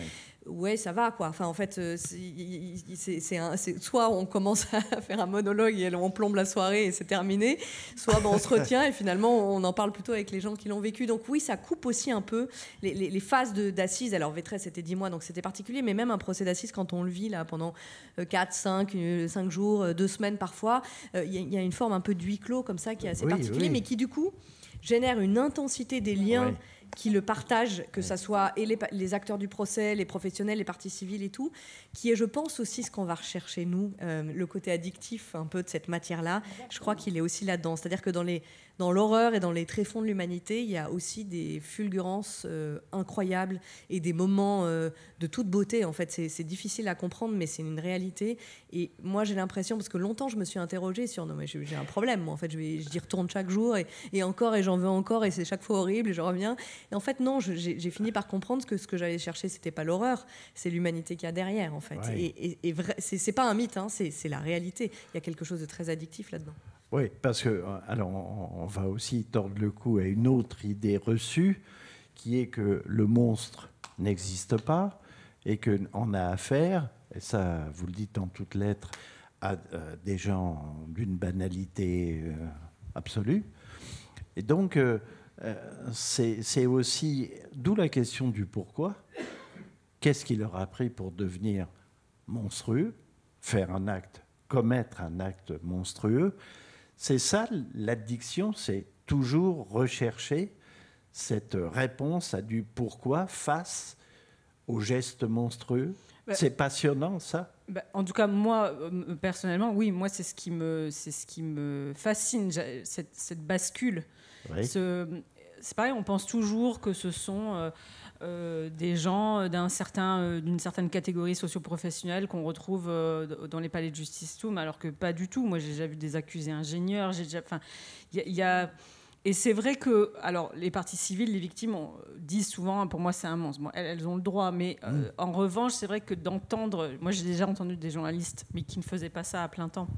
ouais, ça va, quoi. Enfin, en fait, euh, c'est, c'est un, c'est, soit on commence à faire un monologue et on plombe la soirée et c'est terminé, soit ben, on se retient et finalement on en parle plutôt avec les gens qui l'ont vécu. Donc oui, ça coupe aussi un peu les, les, les phases de, d'assises. Alors Vétresse, c'était dix mois, donc c'était particulier, mais même un procès d'assises, quand on le vit là pendant quatre, cinq, cinq jours, deux semaines parfois, il euh, y, y a une forme un peu de huis clos comme ça qui est assez oui, particulier, oui. mais qui du coup génère une intensité des liens. Ouais. Qui le partagent, que ce soit et les, les acteurs du procès, les professionnels, les parties civiles et tout, qui est, je pense, aussi ce qu'on va rechercher, nous, euh, le côté addictif un peu de cette matière-là. Je crois qu'il est aussi là-dedans. C'est-à-dire que dans, les, dans l'horreur et dans les tréfonds de l'humanité, il y a aussi des fulgurances euh, incroyables et des moments euh, de toute beauté. En fait, c'est, c'est difficile à comprendre, mais c'est une réalité. Et moi, j'ai l'impression, parce que longtemps, je me suis interrogée sur, non, mais j'ai un problème, moi, en fait, je, vais, j'y retourne chaque jour et, et encore, et j'en veux encore, et c'est chaque fois horrible, et je reviens. Et en fait, non, j'ai, j'ai fini par comprendre que ce que j'allais chercher, c'était pas l'horreur, c'est l'humanité qu'il y a derrière, en fait. Ouais. Et, et, et vrai, c'est, c'est pas un mythe, hein, c'est, c'est la réalité. Il y a quelque chose de très addictif là-dedans. Oui, parce que alors on, on va aussi tordre le cou à une autre idée reçue, qui est que le monstre n'existe pas et qu'on a affaire, et ça vous le dites en toutes lettres, à euh, des gens d'une banalité euh, absolue. Et donc, euh, c'est, c'est aussi, d'où la question du pourquoi. Qu'est-ce qui leur a pris pour devenir monstrueux, faire un acte, commettre un acte monstrueux? C'est ça, l'addiction, c'est toujours rechercher cette réponse à du pourquoi face aux gestes monstrueux. Bah, c'est passionnant, ça. Bah, en tout cas, moi, euh, personnellement, oui, moi, c'est ce qui me, c'est ce qui me fascine, cette, cette bascule. Oui. Ce, c'est pareil, on pense toujours que ce sont euh, euh, des gens d'un certain, euh, d'une certaine catégorie socio-professionnelle qu'on retrouve euh, dans les palais de justice, tout, mais alors que pas du tout. Moi, j'ai déjà vu des accusés ingénieurs. J'ai déjà, enfin, il y, y a et c'est vrai que, alors, les parties civiles, les victimes on, disent souvent, pour moi, c'est un monstre. Bon, elles, elles ont le droit, mais euh, mmh. en revanche, c'est vrai que d'entendre, moi, j'ai déjà entendu des journalistes, mais qui ne faisaient pas ça à plein temps.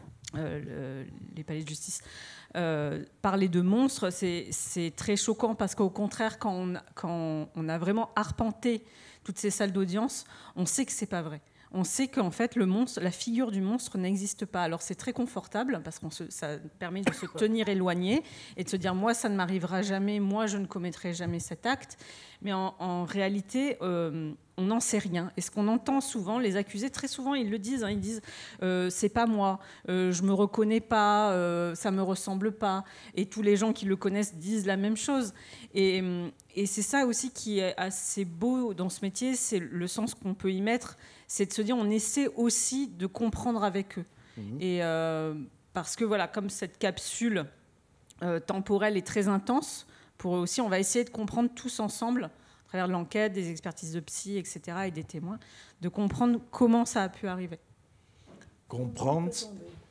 Euh, le, les palais de justice euh, parler de monstres, c'est, c'est très choquant parce qu'au contraire, quand on, quand on a vraiment arpenté toutes ces salles d'audience, on sait que c'est pas vrai. On sait qu'en fait, le monstre, la figure du monstre n'existe pas. Alors c'est très confortable parce que ça permet de se tenir éloigné et de se dire moi ça ne m'arrivera jamais, moi je ne commettrai jamais cet acte. Mais en, en réalité, euh, on n'en sait rien. Et ce qu'on entend souvent, les accusés, très souvent, ils le disent. Hein, ils disent euh, c'est pas moi, euh, je me reconnais pas, euh, ça me ressemble pas. Et tous les gens qui le connaissent disent la même chose. Et, et c'est ça aussi qui est assez beau dans ce métier, c'est le sens qu'on peut y mettre. C'est de se dire on essaie aussi de comprendre avec eux. Mmh. Et euh, parce que voilà, comme cette capsule euh, temporelle est très intense, pour eux aussi, on va essayer de comprendre tous ensemble, à travers de l'enquête, des expertises de psy, et cetera, et des témoins, de comprendre comment ça a pu arriver. Comprendre. Pardon ?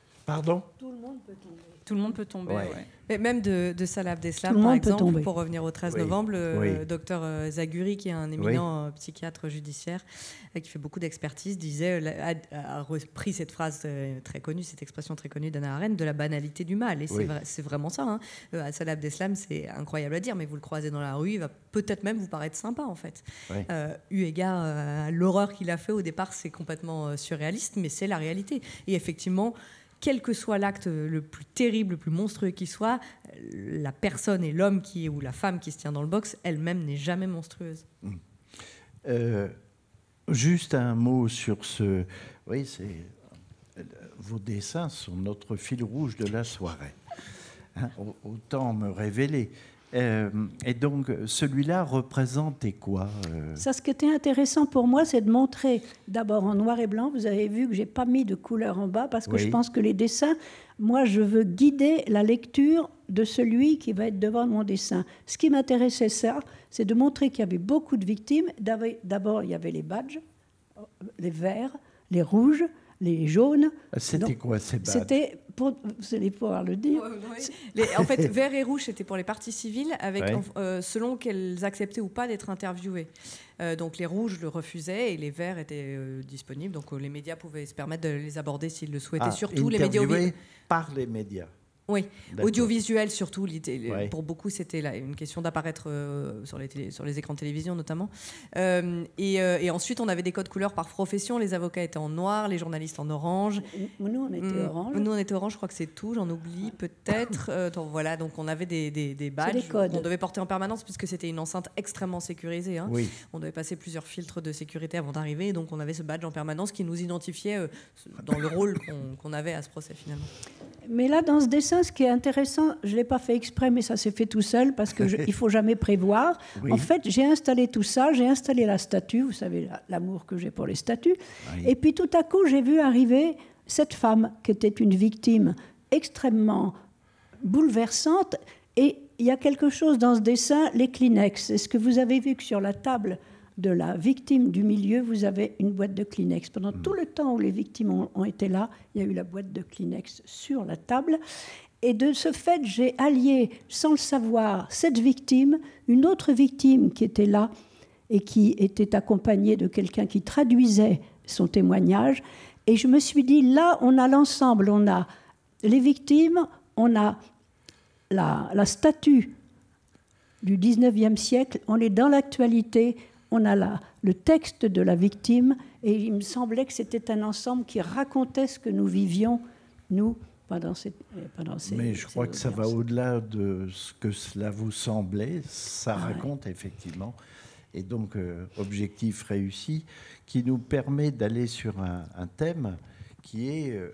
Tout le monde peut tomber. Tout le monde peut tomber, ouais. Ouais. Mais même de, de Salah Abdeslam, par exemple, pour revenir au treize novembre, le oui. docteur Zaguri, qui est un éminent oui. psychiatre judiciaire, qui fait beaucoup d'expertise, disait, a, a repris cette phrase très connue, cette expression très connue d'Hannah Arendt, de la banalité du mal. Et oui. c'est, vrai, c'est vraiment ça. Hein. Euh, Salah Abdeslam, c'est incroyable à dire, mais vous le croisez dans la rue, il va peut-être même vous paraître sympa, en fait. Oui. Euh, eu égard à l'horreur qu'il a fait au départ, c'est complètement surréaliste, mais c'est la réalité. Et effectivement, quel que soit l'acte le plus terrible, le plus monstrueux qui soit, la personne et l'homme qui, ou la femme qui se tient dans le box, elle-même n'est jamais monstrueuse. Mmh. Euh, juste un mot sur ce... Oui, c'est... Vos dessins sont notre fil rouge de la soirée. Hein, autant me révéler. Euh, et donc, celui-là représentait quoi euh... Ça, ce qui était intéressant pour moi, c'est de montrer, d'abord en noir et blanc, vous avez vu que je n'ai pas mis de couleur en bas, parce que oui. je pense que les dessins, moi, je veux guider la lecture de celui qui va être devant mon dessin. Ce qui m'intéressait, ça, c'est de montrer qu'il y avait beaucoup de victimes. D'abord, il y avait les badges, les verts, les rouges, les jaunes. C'était donc, quoi ces badges ? C'était, pour, vous allez pouvoir le dire. Ouais, ouais. Les, en fait, vert et rouge, c'était pour les parties civiles, avec, ouais. euh, selon qu'elles acceptaient ou pas d'être interviewées. Euh, donc les rouges le refusaient et les verts étaient euh, disponibles. Donc euh, les médias pouvaient se permettre de les aborder s'ils le souhaitaient. Ah, surtout les médias interviewés par les médias. Oui, audiovisuel surtout. Ouais. Pour beaucoup, c'était là, une question d'apparaître euh, sur, les télé, sur les écrans de télévision notamment. Euh, et, euh, et ensuite, on avait des codes couleurs par profession. Les avocats étaient en noir, les journalistes en orange. Nous, on était Mmh. orange. Nous, on était orange, je crois que c'est tout. J'en oublie peut-être. euh, donc, voilà, donc on avait des, des, des badges des codes. qu'on devait porter en permanence puisque c'était une enceinte extrêmement sécurisée. Hein. Oui. On devait passer plusieurs filtres de sécurité avant d'arriver. Donc, on avait ce badge en permanence qui nous identifiait euh, dans le rôle qu'on, qu'on avait à ce procès finalement. Mais là, dans ce dessin, ce qui est intéressant, je ne l'ai pas fait exprès, mais ça s'est fait tout seul, parce qu'il ne faut jamais prévoir. Oui. En fait, j'ai installé tout ça, j'ai installé la statue, vous savez l'amour que j'ai pour les statues. Oui. Et puis tout à coup, j'ai vu arriver cette femme, qui était une victime extrêmement bouleversante. Et il y a quelque chose dans ce dessin, les Kleenex. Est-ce que vous avez vu que sur la table de la victime du milieu, vous avez une boîte de Kleenex. Pendant tout le temps où les victimes ont, ont été là, il y a eu la boîte de Kleenex sur la table. Et de ce fait, j'ai allié, sans le savoir, cette victime, une autre victime qui était là et qui était accompagnée de quelqu'un qui traduisait son témoignage. Et je me suis dit, là, on a l'ensemble. On a les victimes, on a la, la statue du dix-neuvième siècle, on est dans l'actualité. On a là le texte de la victime, et il me semblait que c'était un ensemble qui racontait ce que nous vivions, nous, pendant ces, pendant ces Mais je crois ces que ça va au-delà de ce que cela vous semblait. Ça Ah, raconte, ouais. Effectivement. Et donc, euh, objectif réussi, qui nous permet d'aller sur un, un thème qui est euh,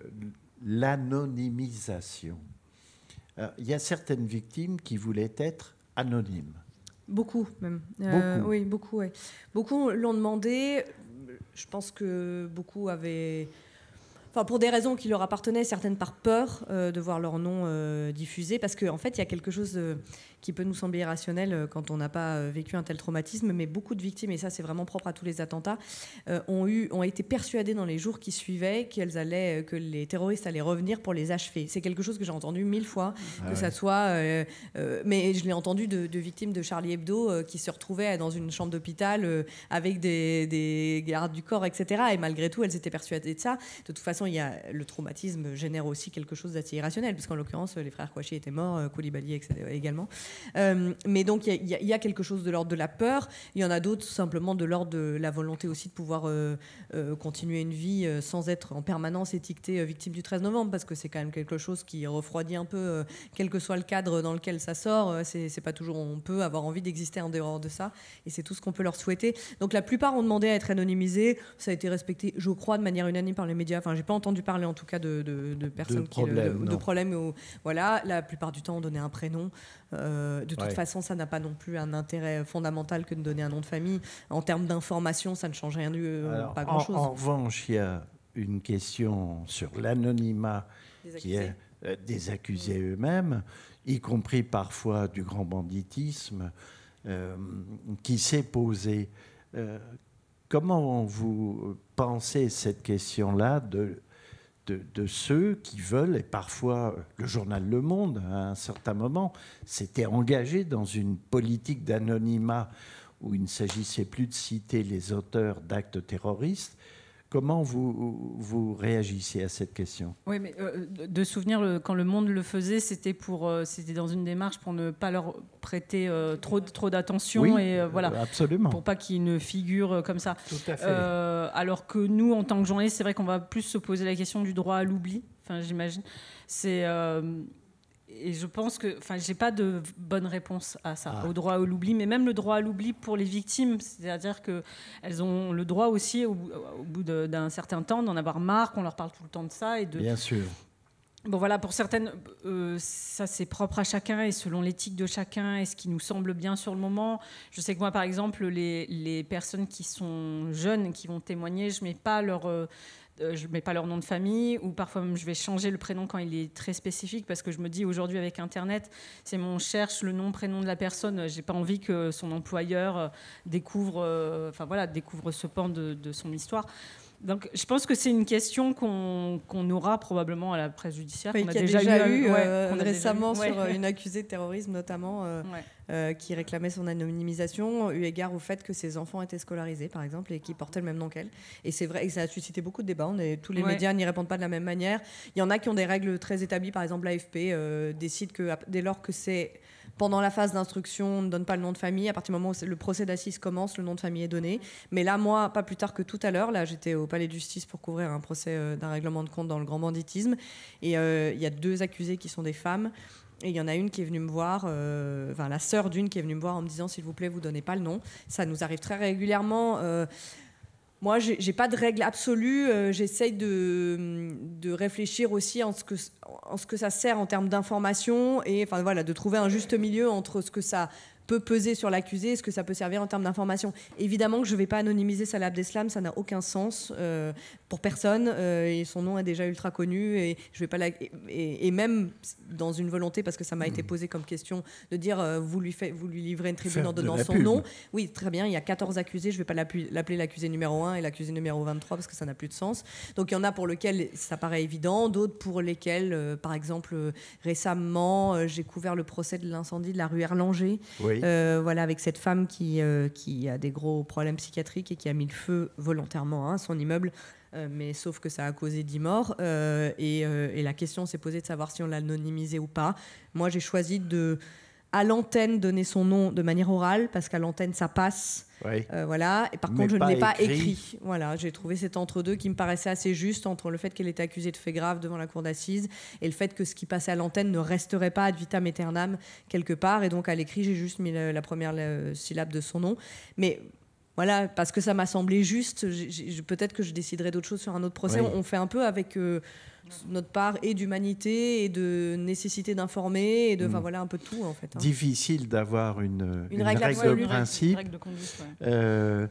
l'anonymisation. Alors, il y a certaines victimes qui voulaient être anonymes. Beaucoup, même. Euh, Beaucoup. Oui, beaucoup, ouais. Beaucoup l'ont demandé. Je pense que beaucoup avaient... Enfin, pour des raisons qui leur appartenaient, certaines par peur euh, de voir leur nom euh, diffusé, parce qu'en en fait, il y a quelque chose de, qui peut nous sembler irrationnel euh, quand on n'a pas euh, vécu un tel traumatisme, mais beaucoup de victimes, et ça c'est vraiment propre à tous les attentats, euh, ont, eu, ont été persuadées dans les jours qui suivaient qu'elles allaient, que les terroristes allaient revenir pour les achever. C'est quelque chose que j'ai entendu mille fois, Ah que ouais. ça soit... Euh, euh, mais je l'ai entendu de, de victimes de Charlie Hebdo euh, qui se retrouvaient dans une chambre d'hôpital euh, avec des, des gardes du corps, et cetera. Et malgré tout, elles étaient persuadées de ça. De toute façon, il y a, le traumatisme génère aussi quelque chose d'assez irrationnel, puisqu'en l'occurrence, les frères Kouachi étaient morts, euh, Koulibaly et cetera également. Euh, mais donc, il y, y a quelque chose de l'ordre de la peur. Il y en a d'autres, simplement, de l'ordre de la volonté aussi de pouvoir euh, euh, continuer une vie euh, sans être en permanence étiqueté euh, victime du treize novembre, parce que c'est quand même quelque chose qui refroidit un peu, euh, quel que soit le cadre dans lequel ça sort. Euh, c'est, c'est pas toujours... On peut avoir envie d'exister en dehors de ça, et c'est tout ce qu'on peut leur souhaiter. Donc, la plupart ont demandé à être anonymisés. Ça a été respecté, je crois, de manière unanime par les médias. Enfin, j'ai pas entendu parler en tout cas de, de, de personnes de qui le, problème, de, de non. problèmes où, voilà, la plupart du temps on donnait un prénom. Euh, de toute Ouais. façon, ça n'a pas non plus un intérêt fondamental que de donner un nom de famille. En termes d'information, ça ne change rien du euh, Alors, pas en, grand chose. en revanche, il y a une question sur l'anonymat Des qui accusés. est euh, des accusés eux-mêmes, y compris parfois du grand banditisme, euh, qui s'est posé. Euh, comment vous pensez cette question-là de, de, de ceux qui veulent, et parfois le journal Le Monde, à un certain moment, s'était engagé dans une politique d'anonymat où il ne s'agissait plus de citer les auteurs d'actes terroristes. Comment vous, vous réagissez à cette question ? Oui, mais euh, de- de souvenir, le- quand Le Monde le faisait, c'était pour, euh, c'était dans une démarche pour ne pas leur prêter euh, trop, trop d'attention Oui, et euh, voilà, absolument. pour pas qu'ils ne figurent euh, comme ça. Tout à fait. Euh, alors que nous, en tant que journalistes, c'est vrai qu'on va plus se poser la question du droit à l'oubli. Enfin, j'imagine. C'est euh, et je pense que, enfin, j'ai pas de bonne réponse à ça, Ah. au droit à l'oubli, mais même le droit à l'oubli pour les victimes, c'est-à-dire que elles ont le droit aussi, au, bout- au bout de- d'un certain temps, d'en avoir marre, qu'on leur parle tout le temps de ça et de. Bien sûr. Bon voilà, pour certaines, euh, ça c'est propre à chacun et selon l'éthique de chacun et ce qui nous semble bien sur le moment. Je sais que moi, par exemple, les, les personnes qui sont jeunes, qui vont témoigner, je mets pas leur, euh, euh, je mets pas leur nom de famille, ou parfois même je vais changer le prénom quand il est très spécifique, parce que je me dis aujourd'hui avec Internet, c'est mon cherche le nom, prénom de la personne, j'ai pas envie que son employeur euh, découvre, euh, enfin voilà, découvre ce pan de, de son histoire. Donc, je pense que c'est une question qu'on qu'on aura probablement à la presse judiciaire. Oui, qu'on a qu'il y a déjà, déjà eu, eu ouais, euh, qu'on a récemment déjà eu. sur Ouais. euh, une accusée de terrorisme notamment, euh, Ouais. euh, qui réclamait son anonymisation, eu égard au fait que ses enfants étaient scolarisés, par exemple, et qui portaient le même nom qu'elle. Et c'est vrai que ça a suscité beaucoup de débats. On est, tous les Ouais. médias n'y répondent pas de la même manière. Il y en a qui ont des règles très établies. Par exemple, l'A F P euh, décide que dès lors que c'est pendant la phase d'instruction, on ne donne pas le nom de famille. À partir du moment où le procès d'assises commence, le nom de famille est donné. Mais là, moi, pas plus tard que tout à l'heure, là, j'étais au Palais de Justice pour couvrir un procès euh, d'un règlement de compte dans le grand banditisme. Et euh, il y a deux accusés qui sont des femmes. Et il y en a une qui est venue me voir, euh, enfin la sœur d'une qui est venue me voir en me disant s'il vous plaît, vous donnez pas le nom. Ça nous arrive très régulièrement. Euh, moi, j'ai, j'ai pas de règle absolue. Euh, j'essaye de, de réfléchir aussi en ce que en ce que ça sert en termes d'information et enfin voilà, de trouver un juste milieu entre ce que ça peut peser sur l'accusé, est-ce que ça peut servir en termes d'information. Évidemment que je ne vais pas anonymiser Salah Abdeslam, ça n'a aucun sens euh, pour personne, euh, et son nom est déjà ultra connu, et, je vais pas la... et, et même dans une volonté, parce que ça m'a mmh. été posé comme question, de dire euh, vous, lui fait, vous lui livrez une tribune en donnant son pub. nom. Oui, très bien, il y a quatorze accusés, je ne vais pas l'appeler, l'appeler l'accusé numéro un et l'accusé numéro vingt-trois, parce que ça n'a plus de sens. Donc il y en a pour lesquels ça paraît évident, d'autres pour lesquels, euh, par exemple, euh, récemment, euh, j'ai couvert le procès de l'incendie de la rue Erlanger. Oui. Euh, voilà, avec cette femme qui, euh, qui a des gros problèmes psychiatriques et qui a mis le feu volontairement à hein, son immeuble, euh, mais sauf que ça a causé dix morts. Euh, et, euh, et la question s'est posée de savoir si on l'anonymisait ou pas. Moi, j'ai choisi de, à l'antenne, donner son nom de manière orale, parce qu'à l'antenne, ça passe. Oui. Euh, voilà. Et par mais contre, je ne l'ai pas écrit. écrit. Voilà, j'ai trouvé cet entre-deux qui me paraissait assez juste entre le fait qu'elle était accusée de faits graves devant la cour d'assises et le fait que ce qui passait à l'antenne ne resterait pas ad vitam aeternam quelque part. Et donc, à l'écrit, j'ai juste mis la, la première la, syllabe de son nom. Mais voilà, parce que ça m'a semblé juste, j'ai, j'ai, peut-être que je déciderai d'autres choses sur un autre procès. Oui. On, on fait un peu avec... Euh, notre part et d'humanité et de nécessité d'informer et de enfin mmh. voilà un peu de tout en fait hein. Difficile d'avoir une, une, une règle, règle de principe, règle de conduite, ouais. euh,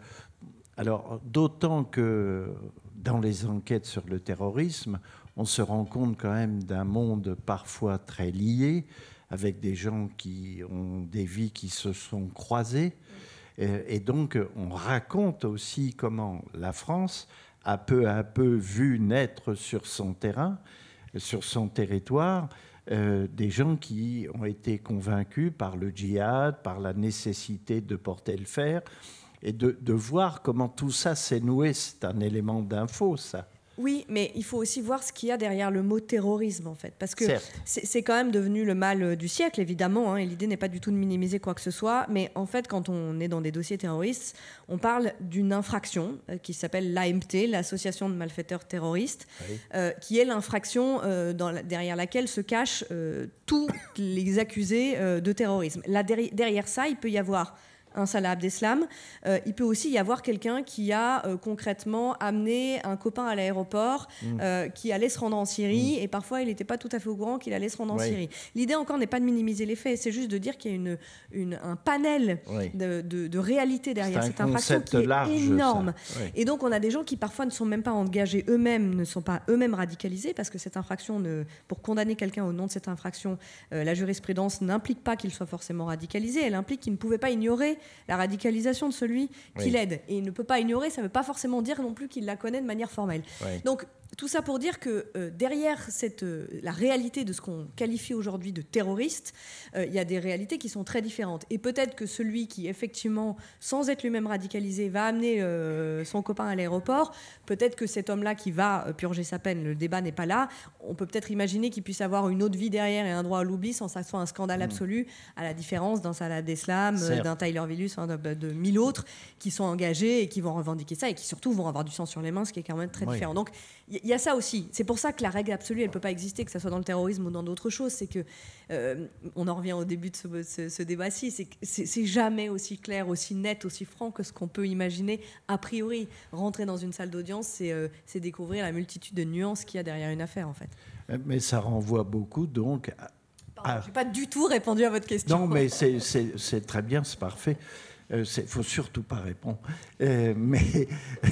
alors d'autant que dans les enquêtes sur le terrorisme on se rend compte quand même d'un monde parfois très lié avec des gens qui ont des vies qui se sont croisées mmh. et, et donc on raconte aussi comment la France a peu à peu vu naître sur son terrain, sur son territoire, euh, des gens qui ont été convaincus par le djihad, par la nécessité de porter le fer, et de, de voir comment tout ça s'est noué. C'est un élément d'info, ça. Oui, mais il faut aussi voir ce qu'il y a derrière le mot terrorisme, en fait. Parce que c'est, c'est quand même devenu le mal du siècle, évidemment, hein, et l'idée n'est pas du tout de minimiser quoi que ce soit. Mais en fait, quand on est dans des dossiers terroristes, on parle d'une infraction euh, qui s'appelle l'A M T, l'Association de malfaiteurs terroristes, oui. euh, qui est l'infraction euh, dans la, derrière laquelle se cachent euh, tous les accusés euh, de terrorisme. Là, derrière, derrière ça, il peut y avoir un Salah Abdeslam. Euh, il peut aussi y avoir quelqu'un qui a euh, concrètement amené un copain à l'aéroport mmh. euh, qui allait se rendre en Syrie mmh. et parfois il n'était pas tout à fait au courant qu'il allait se rendre en oui. Syrie. L'idée encore n'est pas de minimiser les faits, c'est juste de dire qu'il y a une, une, un panel oui. de, de, de réalité derrière cette infraction qui est large, énorme. Oui. Et donc on a des gens qui parfois ne sont même pas engagés eux-mêmes, ne sont pas eux-mêmes radicalisés parce que cette infraction, ne, pour condamner quelqu'un au nom de cette infraction, euh, la jurisprudence n'implique pas qu'il soit forcément radicalisé, elle implique qu'il ne pouvait pas ignorer la radicalisation de celui qui oui. l'aide. Et il ne peut pas ignorer, ça ne veut pas forcément dire non plus qu'il la connaît de manière formelle. Oui. Donc, tout ça pour dire que euh, derrière cette, euh, la réalité de ce qu'on qualifie aujourd'hui de terroriste, il euh, y a des réalités qui sont très différentes. Et peut-être que celui qui, effectivement, sans être lui-même radicalisé, va amener euh, son copain à l'aéroport, peut-être que cet homme-là qui va euh, purger sa peine, le débat n'est pas là, on peut peut-être imaginer qu'il puisse avoir une autre vie derrière et un droit à l'oubli sans que ça soit un scandale mmh. absolu, à la différence d'un Salah Abdeslam, euh, d'un Tyler Villus, hein, de, de mille autres qui sont engagés et qui vont revendiquer ça et qui surtout vont avoir du sang sur les mains, ce qui est quand même très oui. différent. Donc, il y a ça aussi. C'est pour ça que la règle absolue, elle ne peut pas exister, que ce soit dans le terrorisme ou dans d'autres choses. C'est que, euh, on en revient au début de ce, ce, ce débat-ci, c'est que c'est, c'est jamais aussi clair, aussi net, aussi franc que ce qu'on peut imaginer a priori. Rentrer dans une salle d'audience, c'est, euh, c'est découvrir la multitude de nuances qu'il y a derrière une affaire, en fait. Mais ça renvoie beaucoup, donc... À... Pardon, je n'ai pas du tout répondu à votre question. Non, mais c'est, c'est, c'est très bien, c'est parfait. Il euh, ne faut surtout pas répondre. Euh, mais,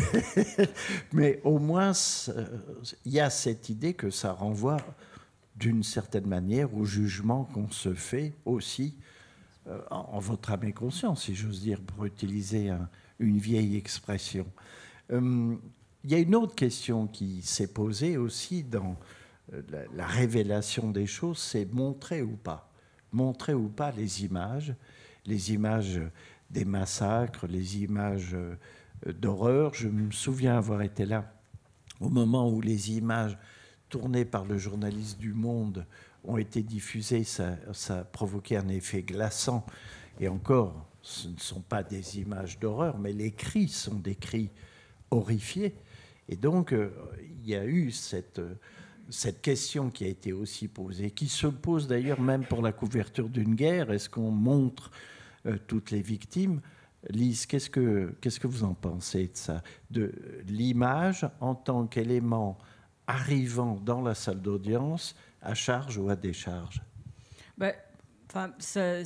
mais au moins, il y a cette idée que ça renvoie d'une certaine manière au jugement qu'on se fait aussi euh, en, en votre âme et conscience, si j'ose dire, pour utiliser un, une vieille expression. Il euh, il y a une autre question qui s'est posée aussi dans la, la révélation des choses, c'est montrer ou pas. Montrer ou pas les images, les images des massacres, les images d'horreur. Je me souviens avoir été là au moment où les images tournées par le journaliste du Monde ont été diffusées. Ça, ça a provoqué un effet glaçant. Et encore, ce ne sont pas des images d'horreur, mais les cris sont des cris horrifiés. Et donc, euh, il y a eu cette, cette question qui a été aussi posée, qui se pose d'ailleurs même pour la couverture d'une guerre. Est-ce qu'on montre euh, toutes les victimes ? Lise, qu'est-ce que, qu'est-ce que vous en pensez de ça ? De l'image en tant qu'élément arrivant dans la salle d'audience, à charge ou à décharge ? Ben, enfin, ça,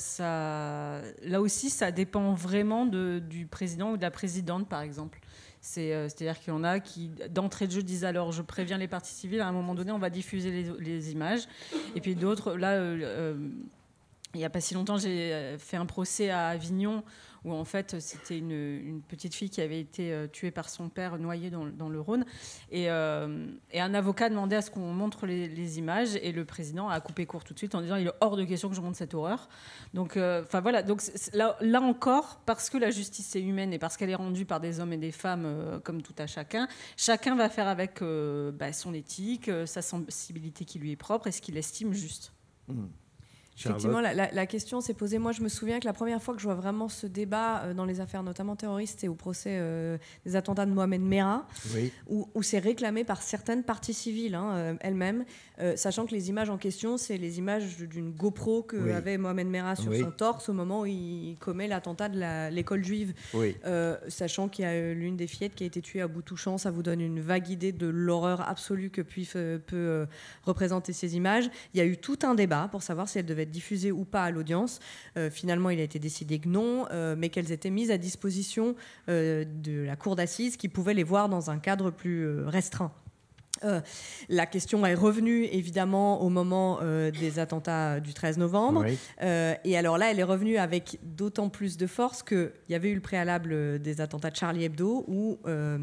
ça, là aussi, ça dépend vraiment de, du président ou de la présidente, par exemple. C'est, euh, c'est-à-dire qu'il y en a qui, d'entrée de jeu, disent alors, je préviens les parties civiles, à un moment donné, on va diffuser les, les images. Et puis d'autres, là, euh, euh, il n'y a pas si longtemps, j'ai fait un procès à Avignon où en fait c'était une, une petite fille qui avait été euh, tuée par son père noyée dans, dans le Rhône et, euh, et un avocat demandait à ce qu'on montre les, les images et le président a coupé court tout de suite en disant il est hors de question que je montre cette horreur. Donc enfin euh, voilà, donc c'est, là, là encore, parce que la justice est humaine et parce qu'elle est rendue par des hommes et des femmes euh, comme tout à chacun, chacun va faire avec euh, bah, son éthique, euh, sa sensibilité qui lui est propre et ce qu'il estime juste. Mmh. Effectivement, la, la, la question s'est posée. Moi, je me souviens que la première fois que je vois vraiment ce débat euh, dans les affaires notamment terroristes, c'est au procès euh, des attentats de Mohamed Merah, oui. où, où c'est réclamé par certaines parties civiles hein, euh, elles-mêmes, euh, sachant que les images en question, c'est les images d'une GoPro que oui. avait Mohamed Merah sur oui. son torse au moment où il commet l'attentat de la, l'école juive. Oui. Euh, sachant qu'il y a l'une des fillettes qui a été tuée à bout touchant, ça vous donne une vague idée de l'horreur absolue que peut, peut euh, représenter ces images. Il y a eu tout un débat pour savoir si elles devaient être diffusées ou pas à l'audience. Euh, finalement, il a été décidé que non, euh, mais qu'elles étaient mises à disposition euh, de la cour d'assises qui pouvait les voir dans un cadre plus euh, restreint. Euh, la question est revenue évidemment au moment euh, des attentats du treize novembre. Oui. Euh, et alors là, elle est revenue avec d'autant plus de force qu'il y avait eu le préalable des attentats de Charlie Hebdo où, euh,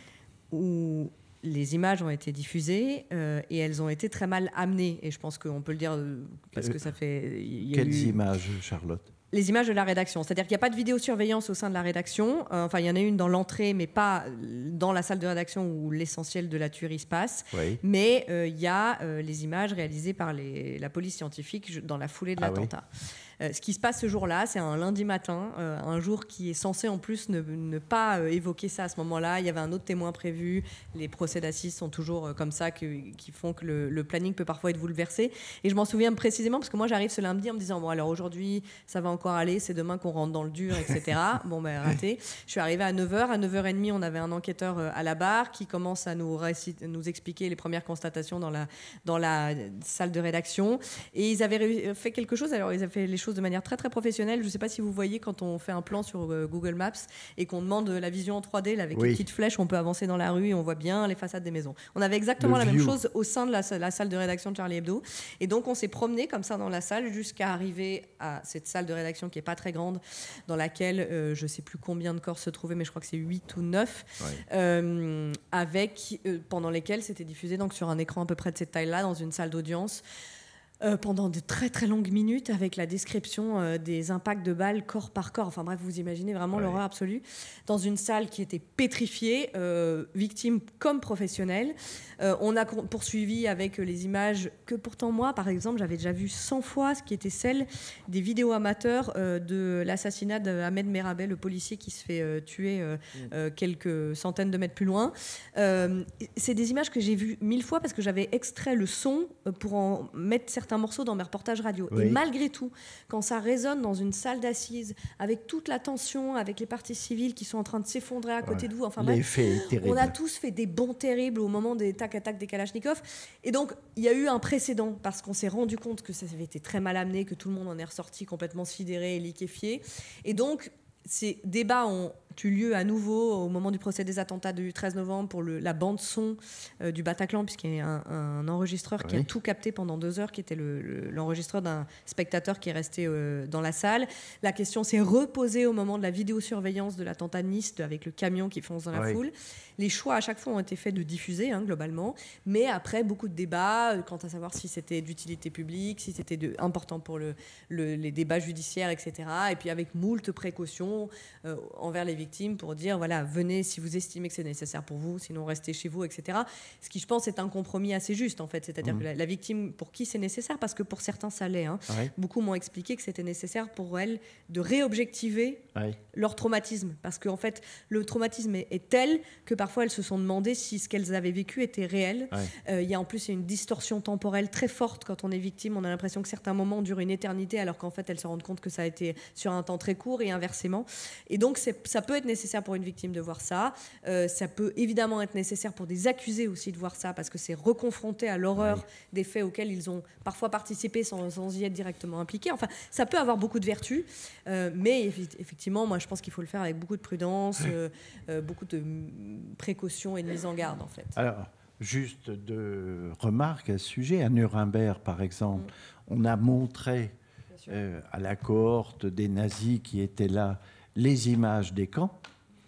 où les images ont été diffusées euh, et elles ont été très mal amenées. Et je pense qu'on peut le dire parce que ça fait... Y a Quelles eu... images, Charlotte ? Les images de la rédaction. C'est-à-dire qu'il n'y a pas de vidéosurveillance au sein de la rédaction. Euh, enfin, il y en a une dans l'entrée, mais pas dans la salle de rédaction où l'essentiel de la tuerie se passe. Oui. Mais euh, il y a euh, les images réalisées par les, la police scientifique dans la foulée de Ah l'attentat. Oui. Euh, ce qui se passe ce jour-là, c'est un lundi matin, euh, un jour qui est censé en plus ne, ne pas euh, évoquer ça à ce moment-là. Il y avait un autre témoin prévu. Les procès d'assises sont toujours euh, comme ça, que, qui font que le, le planning peut parfois être bouleversé. Et je m'en souviens précisément parce que moi, j'arrive ce lundi en me disant, bon, alors aujourd'hui, ça va encore aller, c'est demain qu'on rentre dans le dur, et cetera. Bon, ben, raté. Je suis arrivée à neuf heures. À neuf heures trente, on avait un enquêteur euh, à la barre qui commence à nous, réciter, nous expliquer les premières constatations dans la, dans la salle de rédaction. Et ils avaient fait quelque chose. Alors, ils avaient fait les choses de manière très très professionnelle. Je ne sais pas si vous voyez quand on fait un plan sur euh, Google Maps et qu'on demande la vision en trois D là, avec oui. les petites flèches, on peut avancer dans la rue et on voit bien les façades des maisons. On avait exactement Le la view. même chose au sein de la, la salle de rédaction de Charlie Hebdo. Et donc on s'est promené comme ça dans la salle jusqu'à arriver à cette salle de rédaction qui n'est pas très grande, dans laquelle euh, je ne sais plus combien de corps se trouvaient, mais je crois que c'est huit ou neuf, ouais. euh, avec, euh, pendant lesquels c'était diffusé donc, sur un écran à peu près de cette taille-là, dans une salle d'audience. Euh, pendant de très très longues minutes avec la description euh, des impacts de balles corps par corps. Enfin bref, vous imaginez vraiment ouais. l'horreur absolue. Dans une salle qui était pétrifiée, euh, victimes comme professionnels. Euh, on a poursuivi avec les images que pourtant moi, par exemple, j'avais déjà vu cent fois, ce qui était celle des vidéos amateurs euh, de l'assassinat d'Ahmed Merabet, le policier qui se fait euh, tuer euh, mmh. euh, quelques centaines de mètres plus loin. Euh, c'est des images que j'ai vues mille fois parce que j'avais extrait le son pour en mettre certains un morceau dans mes reportages radio. Oui. Et malgré tout, quand ça résonne dans une salle d'assises, avec toute la tension, avec les parties civiles qui sont en train de s'effondrer à côté ouais. de vous, enfin bref, on a tous fait des bonds terribles au moment des tac-attaques des Kalachnikov. Et donc, il y a eu un précédent parce qu'on s'est rendu compte que ça avait été très mal amené, que tout le monde en est ressorti complètement sidéré et liquéfié. Et donc, ces débats ont eu lieu à nouveau au moment du procès des attentats du treize novembre pour le, la bande-son euh, du Bataclan, puisqu'il y a un, un enregistreur oui. qui a tout capté pendant deux heures, qui était le, le, l'enregistreur d'un spectateur qui est resté euh, dans la salle. La question s'est reposée au moment de la vidéosurveillance de l'attentat de Nice, avec le camion qui fonce dans la oui. foule. Les choix à chaque fois ont été faits de diffuser, hein, globalement, mais après beaucoup de débats euh, quant à savoir si c'était d'utilité publique, si c'était de, important pour le, le, les débats judiciaires, et cetera. Et puis avec moult précautions euh, envers les victimes pour dire, voilà, venez si vous estimez que c'est nécessaire pour vous, sinon restez chez vous, et cetera. Ce qui, je pense, est un compromis assez juste, en fait. C'est-à-dire mmh. que la, la victime, pour qui c'est nécessaire, parce que pour certains, ça l'est. Hein. Oui. Beaucoup m'ont expliqué que c'était nécessaire pour elles de réobjectiver oui. leur traumatisme. Parce qu'en fait, le traumatisme est, est tel que parfois elles se sont demandé si ce qu'elles avaient vécu était réel. Il oui. euh, y a en plus une distorsion temporelle très forte quand on est victime. On a l'impression que certains moments durent une éternité, alors qu'en fait, elles se rendent compte que ça a été sur un temps très court et inversement. Et donc, c'est, ça peut être nécessaire pour une victime de voir ça. Euh, ça peut évidemment être nécessaire pour des accusés aussi de voir ça, parce que c'est reconfronté à l'horreur oui. des faits auxquels ils ont parfois participé sans, sans y être directement impliqués. Enfin, ça peut avoir beaucoup de vertus, euh, mais effectivement, moi, je pense qu'il faut le faire avec beaucoup de prudence, euh, euh, beaucoup de précautions et de mise en garde, en fait. Alors, juste deux remarques à ce sujet. À Nuremberg, par exemple, mmh. on a montré euh, à la cohorte des nazis qui étaient là les images des camps.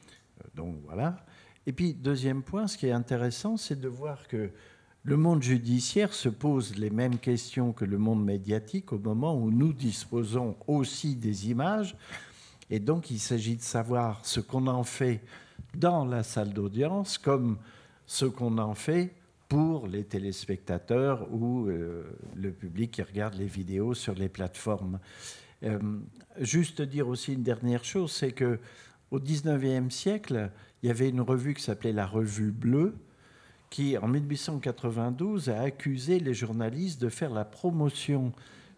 Donc voilà. Et puis, deuxième point, ce qui est intéressant, c'est de voir que le monde judiciaire se pose les mêmes questions que le monde médiatique au moment où nous disposons aussi des images. Et donc, il s'agit de savoir ce qu'on en fait dans la salle d'audience comme ce qu'on en fait pour les téléspectateurs ou euh, le public qui regarde les vidéos sur les plateformes. Euh, juste dire aussi une dernière chose, c'est qu'au dix-neuvième siècle, il y avait une revue qui s'appelait la Revue Bleue, qui, en mille huit cent quatre-vingt-douze, a accusé les journalistes de faire la promotion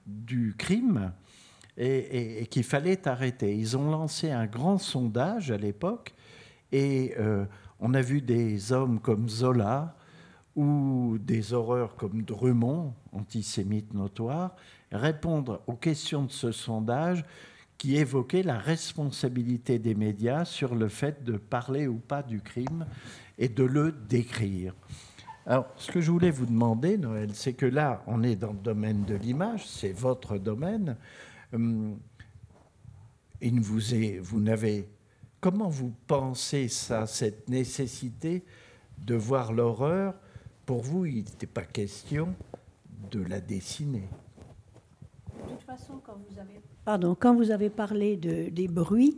du crime et, et, et qu'il fallait arrêter. Ils ont lancé un grand sondage à l'époque et euh, on a vu des hommes comme Zola ou des horreurs comme Drummond, antisémite notoire, répondre aux questions de ce sondage qui évoquait la responsabilité des médias sur le fait de parler ou pas du crime et de le décrire. Alors, ce que je voulais vous demander, Noël, c'est que là, on est dans le domaine de l'image, c'est votre domaine. Hum, et vous, est, vous n'avez... Comment vous pensez ça, cette nécessité de voir l'horreur? Pour vous, il n'était pas question de la dessiner. De toute façon, quand vous avez, Pardon, quand vous avez parlé de, des bruits,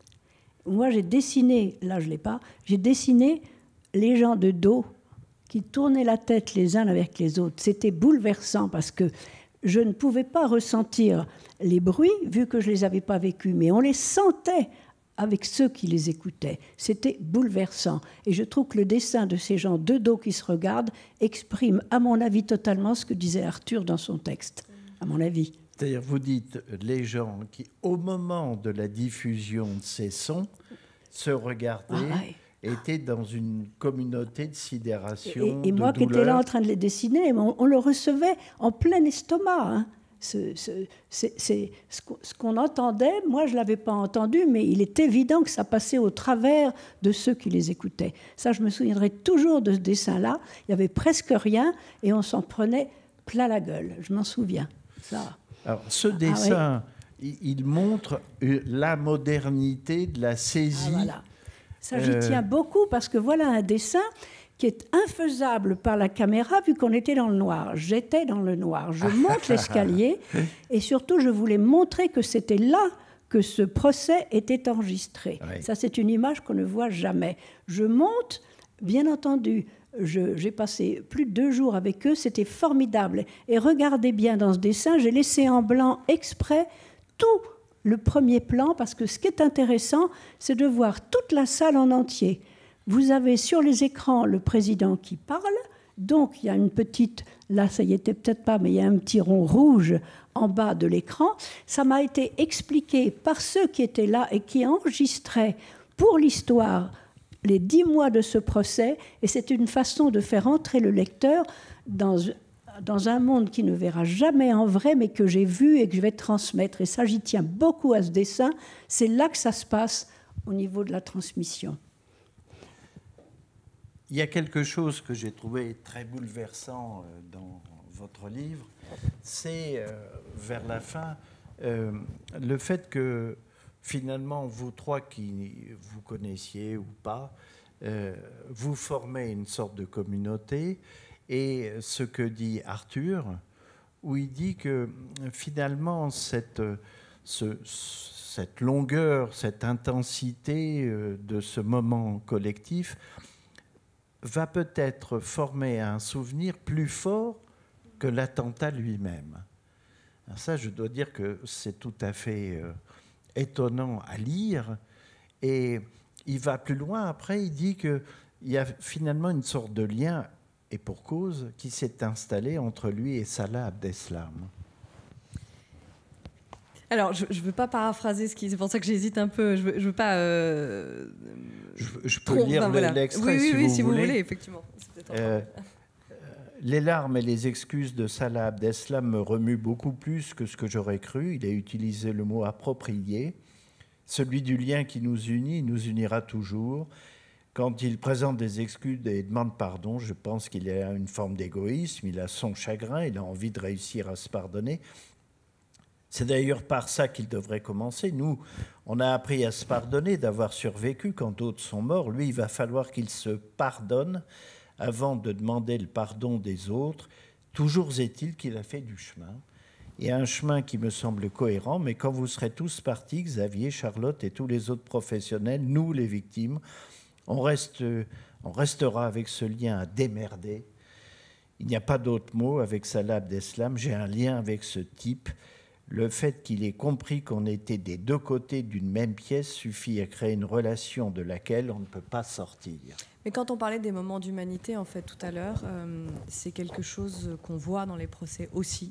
moi j'ai dessiné, là je ne l'ai pas, j'ai dessiné les gens de dos qui tournaient la tête les uns avec les autres. C'était bouleversant parce que je ne pouvais pas ressentir les bruits vu que je ne les avais pas vécus, mais on les sentait avec ceux qui les écoutaient. C'était bouleversant. Et je trouve que le dessin de ces gens de dos qui se regardent exprime, à mon avis, totalement ce que disait Arthur dans son texte, à mon avis. C'est-à-dire, vous dites, les gens qui, au moment de la diffusion de ces sons, se regardaient, ah, ouais. étaient dans une communauté de sidération, et, et de moi douleur. Qui étais là en train de les dessiner, on, on le recevait en plein estomac, hein. Ce, ce, c'est, c'est, ce qu'on entendait, moi je ne l'avais pas entendu, mais il est évident que ça passait au travers de ceux qui les écoutaient. Ça, je me souviendrai toujours de ce dessin-là. Il n'y avait presque rien et on s'en prenait plein la gueule. Je m'en souviens. Ça. Alors, ce dessin, ah, ouais. il, il montre la modernité de la saisie. Ah, voilà. Ça, j'y euh... tiens beaucoup parce que voilà un dessin qui est infaisable par la caméra vu qu'on était dans le noir. J'étais dans le noir. Je monte l'escalier et surtout, je voulais montrer que c'était là que ce procès était enregistré. Oui. Ça, c'est une image qu'on ne voit jamais. Je monte, bien entendu, je, j'ai passé plus de deux jours avec eux. C'était formidable. Et regardez bien dans ce dessin, j'ai laissé en blanc exprès tout le premier plan parce que ce qui est intéressant, c'est de voir toute la salle en entier. Vous avez sur les écrans le président qui parle, donc il y a une petite, là ça y était peut-être pas, mais il y a un petit rond rouge en bas de l'écran. Ça m'a été expliqué par ceux qui étaient là et qui enregistraient pour l'histoire les dix mois de ce procès, et c'est une façon de faire entrer le lecteur dans, dans un monde qui ne verra jamais en vrai, mais que j'ai vu et que je vais transmettre. Et ça, j'y tiens beaucoup à ce dessin. C'est là que ça se passe au niveau de la transmission. Il y a quelque chose que j'ai trouvé très bouleversant dans votre livre, c'est euh, vers la fin euh, le fait que finalement vous trois qui vous connaissiez ou pas, euh, vous formez une sorte de communauté, et ce que dit Arthur, où il dit que finalement cette, ce, cette longueur, cette intensité de ce moment collectif va peut-être former un souvenir plus fort que l'attentat lui-même. Alors ça, je dois dire que c'est tout à fait euh, étonnant à lire. Et il va plus loin. Après, il dit qu'il y a finalement une sorte de lien, et pour cause, qui s'est installé entre lui et Salah Abdeslam. Alors, je ne veux pas paraphraser ce qui... C'est pour ça que j'hésite un peu. Je ne veux, je veux pas... Euh, je, je peux lire enfin, voilà. l'extrait, oui, oui, si, oui, vous, si voulez. vous voulez. Effectivement. Euh, les larmes et les excuses de Salah Abdeslam me remuent beaucoup plus que ce que j'aurais cru. Il a utilisé le mot approprié. Celui du lien qui nous unit, nous unira toujours. Quand il présente des excuses et demande pardon, je pense qu'il a une forme d'égoïsme, il a son chagrin, il a envie de réussir à se pardonner. C'est d'ailleurs par ça qu'il devrait commencer. Nous, on a appris à se pardonner, d'avoir survécu quand d'autres sont morts. Lui, il va falloir qu'il se pardonne avant de demander le pardon des autres. Toujours est-il qu'il a fait du chemin. Et un chemin qui me semble cohérent, mais quand vous serez tous partis, Xavier, Charlotte et tous les autres professionnels, nous les victimes, on, reste, on restera avec ce lien à démerder. Il n'y a pas d'autre mot avec Salah Abdeslam. J'ai un lien avec ce type. Le fait qu'il ait compris qu'on était des deux côtés d'une même pièce suffit à créer une relation de laquelle on ne peut pas sortir. Mais quand on parlait des moments d'humanité, en fait, tout à l'heure, euh, c'est quelque chose qu'on voit dans les procès aussi.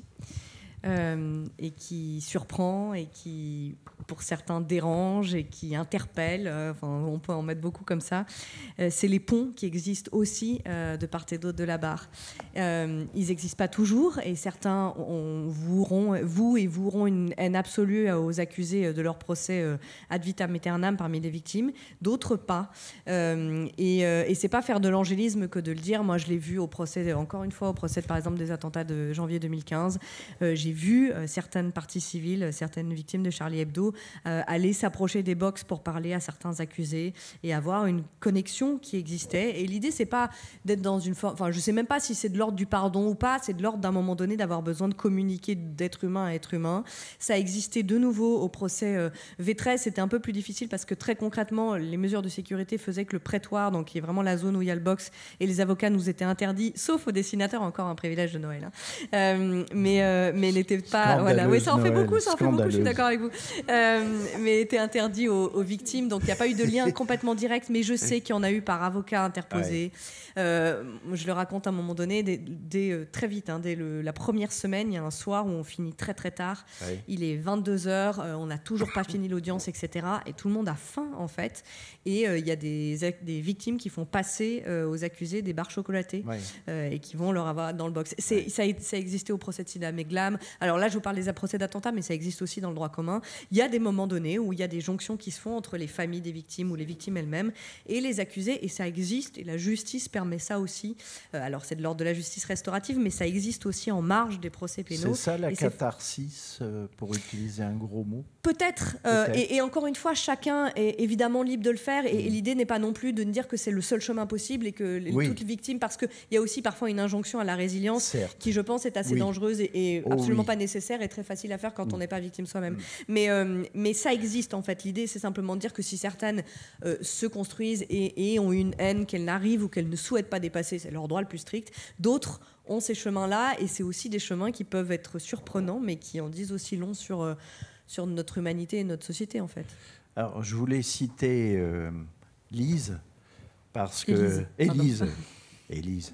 Euh, et qui surprend et qui, pour certains, dérange et qui interpelle. Euh, enfin, on peut en mettre beaucoup comme ça. Euh, c'est les ponts qui existent aussi euh, de part et d'autre de la barre. Euh, ils n'existent pas toujours et certains ont, voueront, vous et voueront une haine absolue aux accusés de leur procès euh, ad vitam aeternam parmi les victimes, d'autres pas. Euh, et euh, et c'est pas faire de l'angélisme que de le dire. Moi, je l'ai vu au procès, encore une fois, au procès, par exemple, des attentats de janvier deux mille quinze. Euh, j'ai vu euh, certaines parties civiles, certaines victimes de Charlie Hebdo euh, aller s'approcher des box pour parler à certains accusés et avoir une connexion qui existait. Et l'idée, c'est pas d'être dans une forme... Enfin, je sais même pas si c'est de l'ordre du pardon ou pas, c'est de l'ordre d'un moment donné d'avoir besoin de communiquer d'être humain à être humain. Ça a existé de nouveau au procès euh, V treize. C'était un peu plus difficile parce que très concrètement, les mesures de sécurité faisaient que le prétoire, donc qui est vraiment la zone où il y a le box, et les avocats nous étaient interdits, sauf aux dessinateurs, encore un privilège de Noël. Hein. Euh, mais euh, mais n'était pas... Voilà. Oui, ça en fait Noël, beaucoup, ça en fait beaucoup, je suis d'accord avec vous. Euh, mais était interdit aux, aux victimes, donc il n'y a pas eu de lien complètement direct, mais je sais qu'il y en a eu par avocat interposé. Ouais. Euh, je le raconte à un moment donné, dès, dès, euh, très vite, hein, dès le, la première semaine, il y a un soir où on finit très très tard, ouais. Il est vingt-deux heures, euh, on n'a toujours pas fini l'audience, et cetera. Et tout le monde a faim, en fait. Et euh, il y a des, des victimes qui font passer euh, aux accusés des barres chocolatées, ouais. euh, et qui vont leur avoir dans le box. C'est, ouais. ça, ça existait au procès de Sidam et Glam. Alors là, je vous parle des procès d'attentats, mais ça existe aussi dans le droit commun. Il y a des moments donnés où il y a des jonctions qui se font entre les familles des victimes ou les victimes elles-mêmes et les accusés, et ça existe, et la justice permet ça aussi. Euh, alors c'est de l'ordre de la justice restaurative, mais ça existe aussi en marge des procès pénaux. C'est ça la et catharsis, euh, pour utiliser un gros mot? Peut-être, euh, Peut-être. Et, et encore une fois, chacun est évidemment libre de le faire, et, mmh. et l'idée n'est pas non plus de dire que c'est le seul chemin possible et que oui. toutes les victimes, parce qu'il y a aussi parfois une injonction à la résilience, certes. Qui je pense est assez oui. dangereuse et, et oh, absolument oui. pas nécessaire et très facile à faire quand mmh. on n'est pas victime soi-même. Mmh. Mais, euh, mais ça existe en fait. L'idée, c'est simplement de dire que si certaines euh, se construisent et, et ont une haine qu'elles n'arrivent ou qu'elles ne souhaitent pas dépasser, c'est leur droit le plus strict, d'autres ont ces chemins-là, et c'est aussi des chemins qui peuvent être surprenants, mais qui en disent aussi long sur, euh, sur notre humanité et notre société, en fait. Alors, je voulais citer euh, Lise, parce que... Élise. Élise. Élise.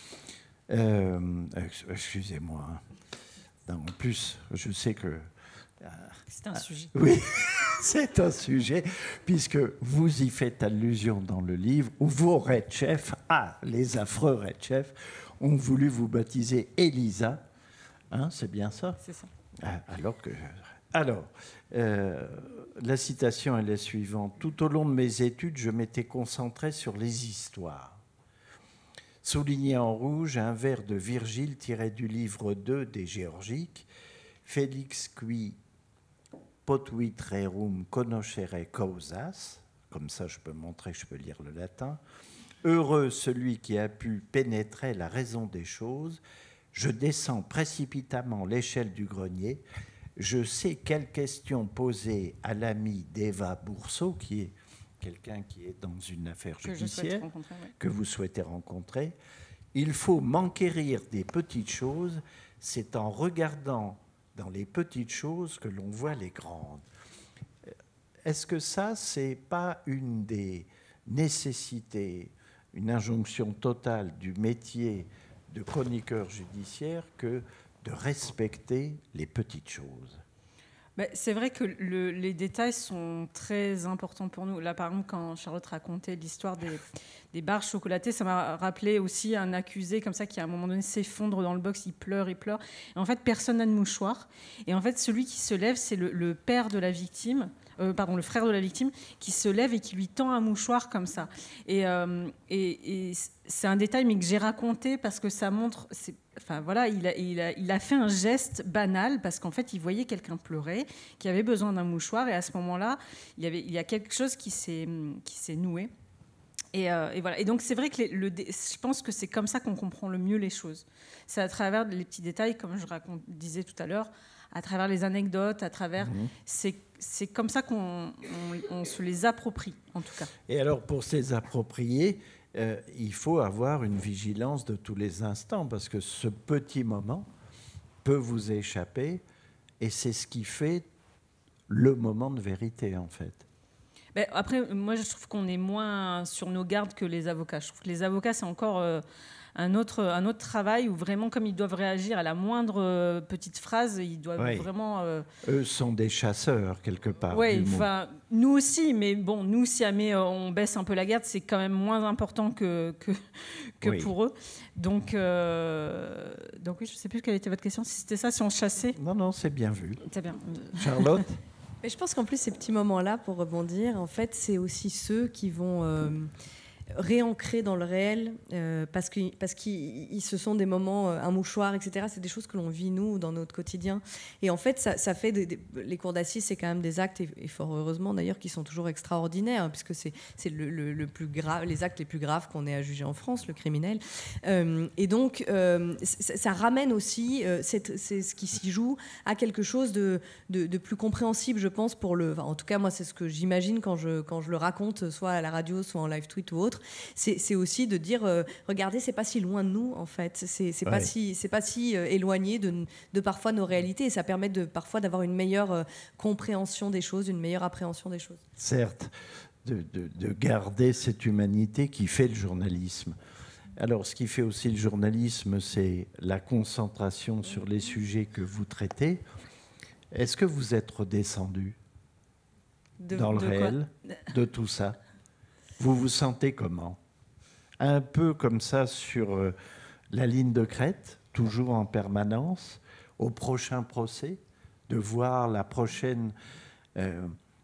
Euh, excusez-moi. Non, en plus, je sais que... C'est un sujet. Oui, c'est un sujet, puisque vous y faites allusion dans le livre, où vos Red Chefs, ah, les affreux Red Chefs, ont voulu vous baptiser Elisa. Hein, c'est bien ça? C'est ça. Alors que Alors, euh, la citation est la suivante. Tout au long de mes études, je m'étais concentré sur les histoires. Souligné en rouge, un vers de Virgile tiré du livre deux des Géorgiques, Felix qui potuit rerum conoscere causas, comme ça je peux montrer que je peux lire le latin. Heureux celui qui a pu pénétrer la raison des choses. Je descends précipitamment l'échelle du grenier. Je sais quelle question poser à l'ami d'Eva Bourseau, qui est quelqu'un qui est dans une affaire que judiciaire, ouais. que vous souhaitez rencontrer. Il faut m'enquérir des petites choses. C'est en regardant dans les petites choses que l'on voit les grandes. Est-ce que ça, c'est pas une des nécessités, une injonction totale du métier de chroniqueur judiciaire que de respecter les petites choses? Ben, c'est vrai que le, les détails sont très importants pour nous. Là, par exemple, quand Charlotte racontait l'histoire des, des barres chocolatées, ça m'a rappelé aussi un accusé comme ça qui, à un moment donné, s'effondre dans le box, il pleure, il pleure. Et en fait, personne n'a de mouchoir. Et en fait, celui qui se lève, c'est le, le père de la victime, euh, pardon, le frère de la victime, qui se lève et qui lui tend un mouchoir comme ça. Et, euh, et, et c'est un détail, mais que j'ai raconté parce que ça montre... C'est, Enfin, voilà, il a, il, a, il a fait un geste banal parce qu'en fait, il voyait quelqu'un pleurer, qui avait besoin d'un mouchoir, et à ce moment-là, il y, avait, il y a quelque chose qui s'est, qui s'est noué. Et, euh, et, voilà. Et donc, c'est vrai que les, le, je pense que c'est comme ça qu'on comprend le mieux les choses. C'est à travers les petits détails, comme je raconte, disais tout à l'heure, à travers les anecdotes, à travers... Mmh. C'est, c'est comme ça qu'on on, on se les approprie, en tout cas. Et alors, pour se les approprier... Euh, il faut avoir une vigilance de tous les instants parce que ce petit moment peut vous échapper et c'est ce qui fait le moment de vérité en fait. Ben, après, moi je trouve qu'on est moins sur nos gardes que les avocats. Je trouve que les avocats c'est encore euh, un, autre, un autre travail où vraiment comme ils doivent réagir à la moindre euh, petite phrase, ils doivent oui. vraiment... Euh... Eux sont des chasseurs quelque part. Oui, enfin nous aussi, mais bon, nous si jamais on baisse un peu la garde, c'est quand même moins important que, que, que oui. pour eux. Donc, euh, donc oui, je ne sais plus quelle était votre question, si c'était ça, si on chassait. Non, non, c'est bien vu. C'est bien. Charlotte? Mais je pense qu'en plus, ces petits moments-là, pour rebondir, en fait, c'est aussi ceux qui vont... Euh, réancrés dans le réel, euh, parce que parce qu'ils ce sont des moments, euh, un mouchoir, et cetera. C'est des choses que l'on vit nous dans notre quotidien. Et en fait, ça, ça fait des, des, les cours d'assises, c'est quand même des actes, et, et fort heureusement d'ailleurs, qui sont toujours extraordinaires, hein, puisque c'est c'est le, le, le plus grave, les actes les plus graves qu'on ait à juger en France, le criminel. Euh, et donc, euh, ça, ça ramène aussi, euh, c'est, c'est ce qui s'y joue, à quelque chose de, de, de plus compréhensible, je pense, pour le. Enfin, en tout cas, moi, c'est ce que j'imagine quand je quand je le raconte, soit à la radio, soit en live tweet ou autre. C'est, c'est aussi de dire, euh, regardez, c'est pas si loin de nous, en fait. C'est, c'est, ouais. pas, si, c'est pas si euh, éloigné de, de parfois nos réalités. Et ça permet de, parfois d'avoir une meilleure euh, compréhension des choses, une meilleure appréhension des choses. Certes, de, de, de garder cette humanité qui fait le journalisme. Alors, ce qui fait aussi le journalisme, c'est la concentration sur les sujets que vous traitez. Est-ce que vous êtes redescendu de, dans le réel de tout ça ? Vous vous sentez comment? Un peu comme ça sur euh, la ligne de crête, toujours en permanence, au prochain procès, de voir la prochaine euh,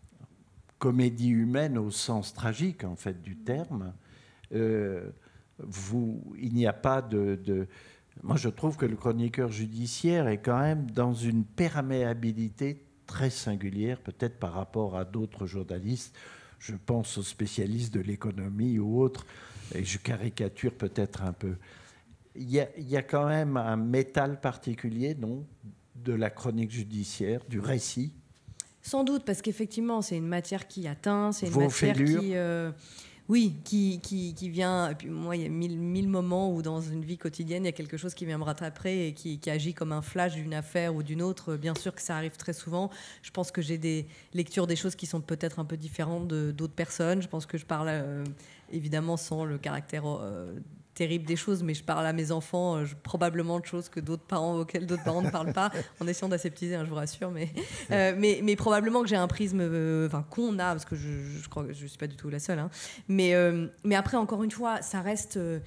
comédie humaine au sens tragique, en fait, du terme. Euh, vous, il n'y a pas de, de... Moi, je trouve que le chroniqueur judiciaire est quand même dans une perméabilité très singulière, peut-être par rapport à d'autres journalistes. Je pense aux spécialistes de l'économie ou autres, et je caricature peut-être un peu. Il y a, il y a quand même un métal particulier, non, de la chronique judiciaire, du récit. Sans doute, parce qu'effectivement, c'est une matière qui atteint, c'est une Vos matière fêlures. qui... Euh, oui, qui, qui, qui vient... Et puis moi, il y a mille, mille moments où dans une vie quotidienne, il y a quelque chose qui vient me rattraper et qui, qui agit comme un flash d'une affaire ou d'une autre. Bien sûr que ça arrive très souvent. Je pense que j'ai des lectures des choses qui sont peut-être un peu différentes de, d'autres personnes. Je pense que je parle, euh, évidemment, sans le caractère... Euh, terrible des choses, mais je parle à mes enfants euh, probablement de choses que d'autres parents, auxquelles d'autres parents ne parlent pas, en essayant d'aseptiser, hein, je vous rassure, mais, euh, mais, mais probablement que j'ai un prisme, euh, enfin qu'on a, parce que je, je crois que je ne suis pas du tout la seule, hein, mais, euh, mais après, encore une fois, ça reste... Euh,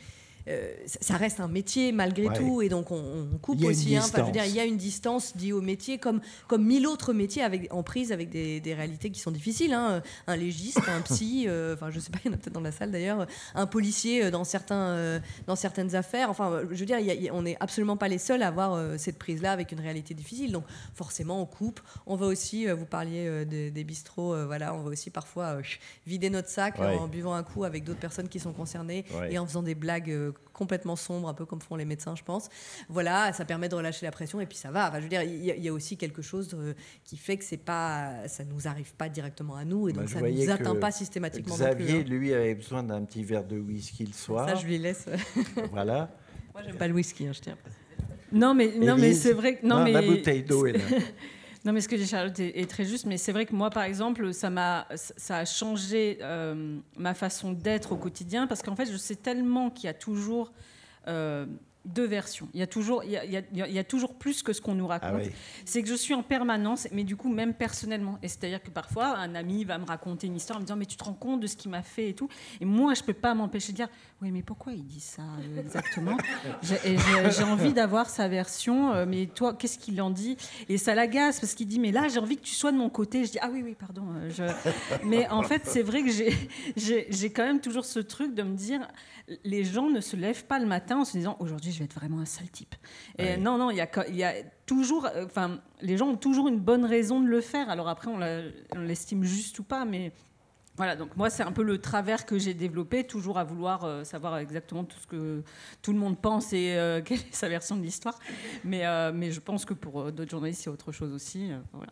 euh, ça reste un métier malgré ouais. tout, et donc on, on coupe aussi. Hein, enfin, je veux dire, il y a une distance liée au métier, comme, comme mille autres métiers avec, en prise avec des, des réalités qui sont difficiles. Hein. Un légiste, un psy, euh, enfin je sais pas, il y en a peut-être dans la salle d'ailleurs, un policier dans, certains, euh, dans certaines affaires. Enfin, je veux dire, y a, y a, on n'est absolument pas les seuls à avoir euh, cette prise-là avec une réalité difficile. Donc forcément, on coupe. On va aussi, euh, vous parliez euh, des, des bistrots, euh, voilà, on va aussi parfois euh, vider notre sac ouais. en buvant un coup avec d'autres personnes qui sont concernées ouais. et en faisant des blagues euh, complètement sombres, un peu comme font les médecins, je pense. Voilà, ça permet de relâcher la pression et puis ça va. Enfin, je veux dire, il y, y a aussi quelque chose de, qui fait que c'est pas, ça nous arrive pas directement à nous et donc bah, ça nous atteint pas systématiquement Xavier, non plus. Hein. Lui, avait besoin d'un petit verre de whisky le soir. Ça, je lui laisse. Voilà. Moi, j'aime pas le whisky, hein, je tiens à préciser. Non, mais, non, mais c'est vrai que... Non, non, mais... la bouteille d'eau est là. Non, mais ce que dit Charlotte est, est très juste, mais c'est vrai que moi, par exemple, ça, m'a, ça a changé euh, ma façon d'être au quotidien, parce qu'en fait, je sais tellement qu'il y a toujours euh, deux versions. Il y a toujours, il y a, il y a, il y a toujours plus que ce qu'on nous raconte. Ah oui. C'est que je suis en permanence, mais du coup, même personnellement. Et c'est-à-dire que parfois, un ami va me raconter une histoire en me disant « mais tu te rends compte de ce qu'il m'a fait et tout ?» Et moi, je ne peux pas m'empêcher de dire « oui, mais pourquoi il dit ça euh, exactement ?» j'ai, j'ai, j'ai envie d'avoir sa version, euh, mais toi, qu'est-ce qu'il en dit ? Et ça l'agace, parce qu'il dit « mais là, j'ai envie que tu sois de mon côté. » Je dis « ah oui, oui, pardon. Euh, je... » Mais en fait, c'est vrai que j'ai, j'ai, j'ai quand même toujours ce truc de me dire « les gens ne se lèvent pas le matin en se disant « aujourd'hui, je vais être vraiment un sale type. » Et ouais. non, non, il y a, il y a toujours... Enfin, euh, les gens ont toujours une bonne raison de le faire. Alors après, on, la, on l'estime juste ou pas, mais... Voilà, donc moi, c'est un peu le travers que j'ai développé, toujours à vouloir euh, savoir exactement tout ce que tout le monde pense et euh, quelle est sa version de l'histoire. Mais, euh, mais je pense que pour euh, d'autres journalistes, il y a autre chose aussi. Euh, voilà.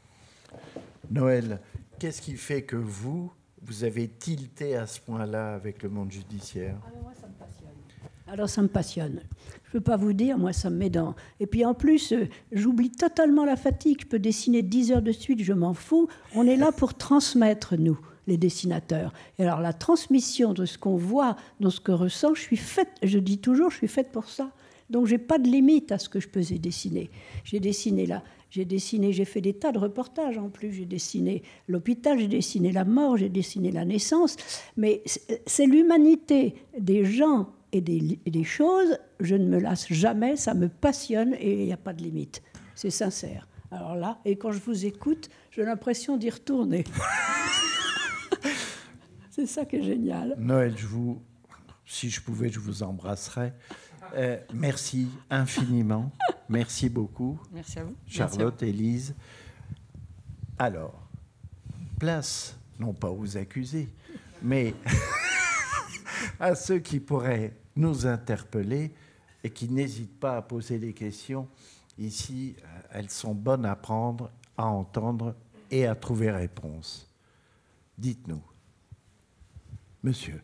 Noël, qu'est-ce qui fait que vous, vous avez tilté à ce point-là avec le monde judiciaire ? Alors moi, ça me passionne. Alors ça me passionne. Je ne peux pas vous dire, moi ça me met dans... Et puis en plus, euh, j'oublie totalement la fatigue. Je peux dessiner dix heures de suite, je m'en fous. On est là pour transmettre, nous, les dessinateurs. Et alors la transmission de ce qu'on voit, de ce que ressent, je suis faite, je dis toujours, je suis faite pour ça. Donc je n'ai pas de limite à ce que je peux dessiner. J'ai dessiné là, j'ai dessiné, j'ai fait des tas de reportages en plus. J'ai dessiné l'hôpital, j'ai dessiné la mort, j'ai dessiné la naissance. Mais c'est l'humanité des gens et des, et des choses. Je ne me lasse jamais, ça me passionne et il n'y a pas de limite. C'est sincère. Alors là, et quand je vous écoute, j'ai l'impression d'y retourner. C'est ça qui est génial. Noël, je vous, si je pouvais, je vous embrasserais. Euh, merci infiniment. Merci beaucoup. Merci à vous. Charlotte, Élise. Alors, place, non pas aux accusés, mais à ceux qui pourraient nous interpeller et qui n'hésitent pas à poser des questions. Ici, elles sont bonnes à prendre, à entendre et à trouver réponse. Dites-nous. Monsieur.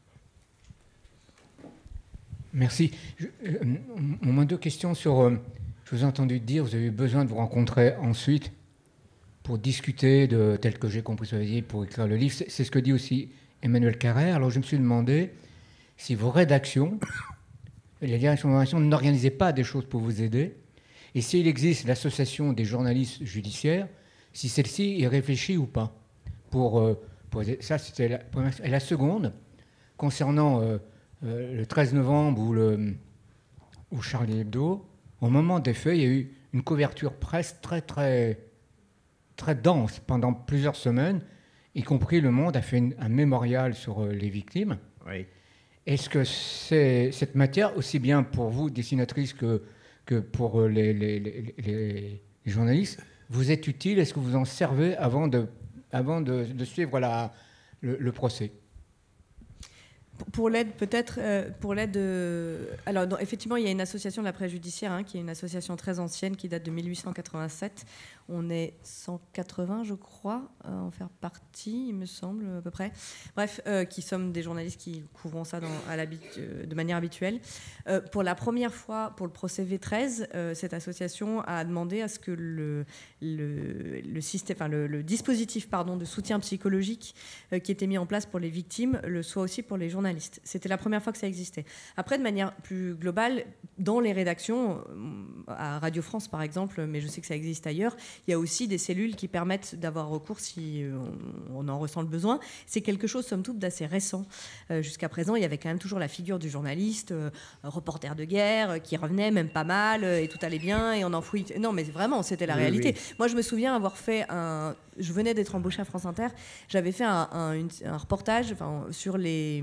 Merci. Je, euh, au moins deux questions sur... Euh, je vous ai entendu dire, vous avez eu besoin de vous rencontrer ensuite pour discuter de, tel que j'ai compris ce que vous avez dit, pour écrire le livre. C'est, c'est ce que dit aussi Emmanuel Carrère. Alors je me suis demandé si vos rédactions, les directions de rédaction, n'organisaient pas des choses pour vous aider. Et s'il existe l'association des journalistes judiciaires, si celle-ci y réfléchit ou pas pour... Euh, Ça, c'était la première. Et la seconde, concernant euh, euh, le treize novembre ou, le, ou Charlie Hebdo, au moment des faits, il y a eu une couverture presse très, très, très dense pendant plusieurs semaines, y compris Le Monde a fait une, un mémorial sur euh, les victimes. Oui. Est-ce que c'est, cette matière, aussi bien pour vous, dessinatrice, que, que pour euh, les, les, les, les, les journalistes, vous est utile ? Est-ce que vous en servez avant de... avant de, de suivre la, le, le procès? Pour l'aide, peut-être, euh, pour l'aide... Euh, alors, non, effectivement, il y a une association de la presse judiciaire, hein, qui est une association très ancienne, qui date de mille huit cent quatre-vingt-sept. On est cent quatre-vingts, je crois, à en faire partie, il me semble, à peu près. Bref, euh, qui sommes des journalistes qui couvrons ça dans, à de manière habituelle. Euh, pour la première fois, pour le procès V treize, euh, cette association a demandé à ce que le, le, le, système, enfin, le, le dispositif pardon, de soutien psychologique euh, qui était mis en place pour les victimes le soit aussi pour les journalistes. journalistes. C'était la première fois que ça existait. Après, de manière plus globale, dans les rédactions, à Radio France par exemple, mais je sais que ça existe ailleurs, il y a aussi des cellules qui permettent d'avoir recours si on, on en ressent le besoin. C'est quelque chose, somme toute, d'assez récent. Euh, jusqu'à présent, il y avait quand même toujours la figure du journaliste, euh, reporter de guerre, euh, qui revenait même pas mal, euh, et tout allait bien, et on enfouit. Non, mais vraiment, c'était la oui, réalité. Oui. Moi, je me souviens avoir fait un... Je venais d'être embauchée à France Inter. J'avais fait un, un, une, un reportage enfin, sur les,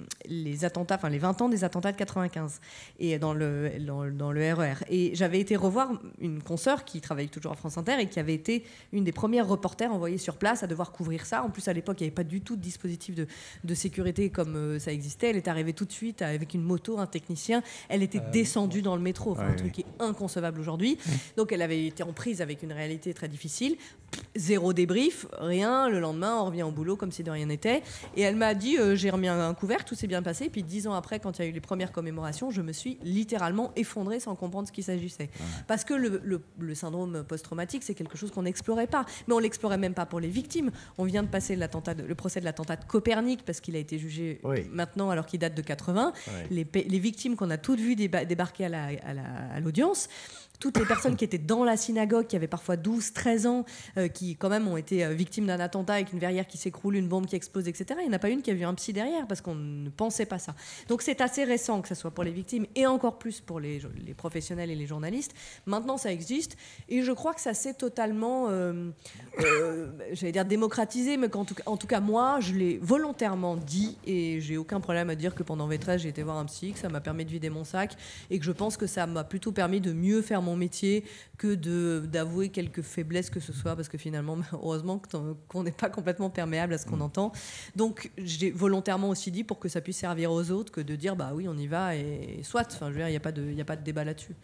les attentats, enfin les vingt ans des attentats de quatre-vingt-quinze, et dans le, dans, dans le R E R. Et j'avais été revoir une consoeur qui travaille toujours à France Inter et qui avait été une des premières reporters envoyées sur place à devoir couvrir ça. En plus, à l'époque, il n'y avait pas du tout de dispositif de, de sécurité comme euh, ça existait. Elle est arrivée tout de suite avec une moto, un technicien. Elle était euh, descendue dans le métro, enfin, ouais, un truc oui. qui est inconcevable aujourd'hui. Mmh. Donc, elle avait été en prise avec une réalité très difficile. Zéro débrief, rien. Le lendemain, on revient au boulot comme si de rien n'était. Et elle m'a dit, euh, j'ai remis un couvert, tout s'est bien passé. Puis dix ans après, quand il y a eu les premières commémorations, je me suis littéralement effondrée sans comprendre ce qu'il s'agissait. Ouais. Parce que le, le, le syndrome post-traumatique, c'est quelque chose qu'on n'explorait pas. Mais on l'explorait même pas pour les victimes. On vient de passer l'attentat de, le procès de l'attentat de Copernic parce qu'il a été jugé oui. maintenant alors qu'il date de quatre-vingts. Oui. Les, les victimes qu'on a toutes vues déba- débarquer à, la, à, la, à l'audience, toutes les personnes qui étaient dans la synagogue, qui avaient parfois douze, treize ans, euh, qui quand même ont été euh, victimes d'un attentat avec une verrière qui s'écroule, une bombe qui explose, et cetera. Il n'y en a pas une qui a vu un psy derrière parce qu'on ne pensait pas ça. Donc c'est assez récent que ce soit pour les victimes et encore plus pour les, les professionnels et les journalistes. Maintenant ça existe et je crois que ça s'est totalement, euh, euh, j'allais dire démocratisé, mais qu'en tout, en tout cas moi je l'ai volontairement dit et j'ai aucun problème à dire que pendant V treize j'ai été voir un psy, que ça m'a permis de vider mon sac et que je pense que ça m'a plutôt permis de mieux faire mon métier que de, d'avouer quelques faiblesses que ce soit, parce que finalement, heureusement qu'on n'est pas complètement perméable à ce qu'on mmh. entend. Donc, j'ai volontairement aussi dit pour que ça puisse servir aux autres que de dire, bah oui, on y va, et, et soit. Enfin, je veux dire, il n'y a pas de, il n'y a pas de débat là-dessus.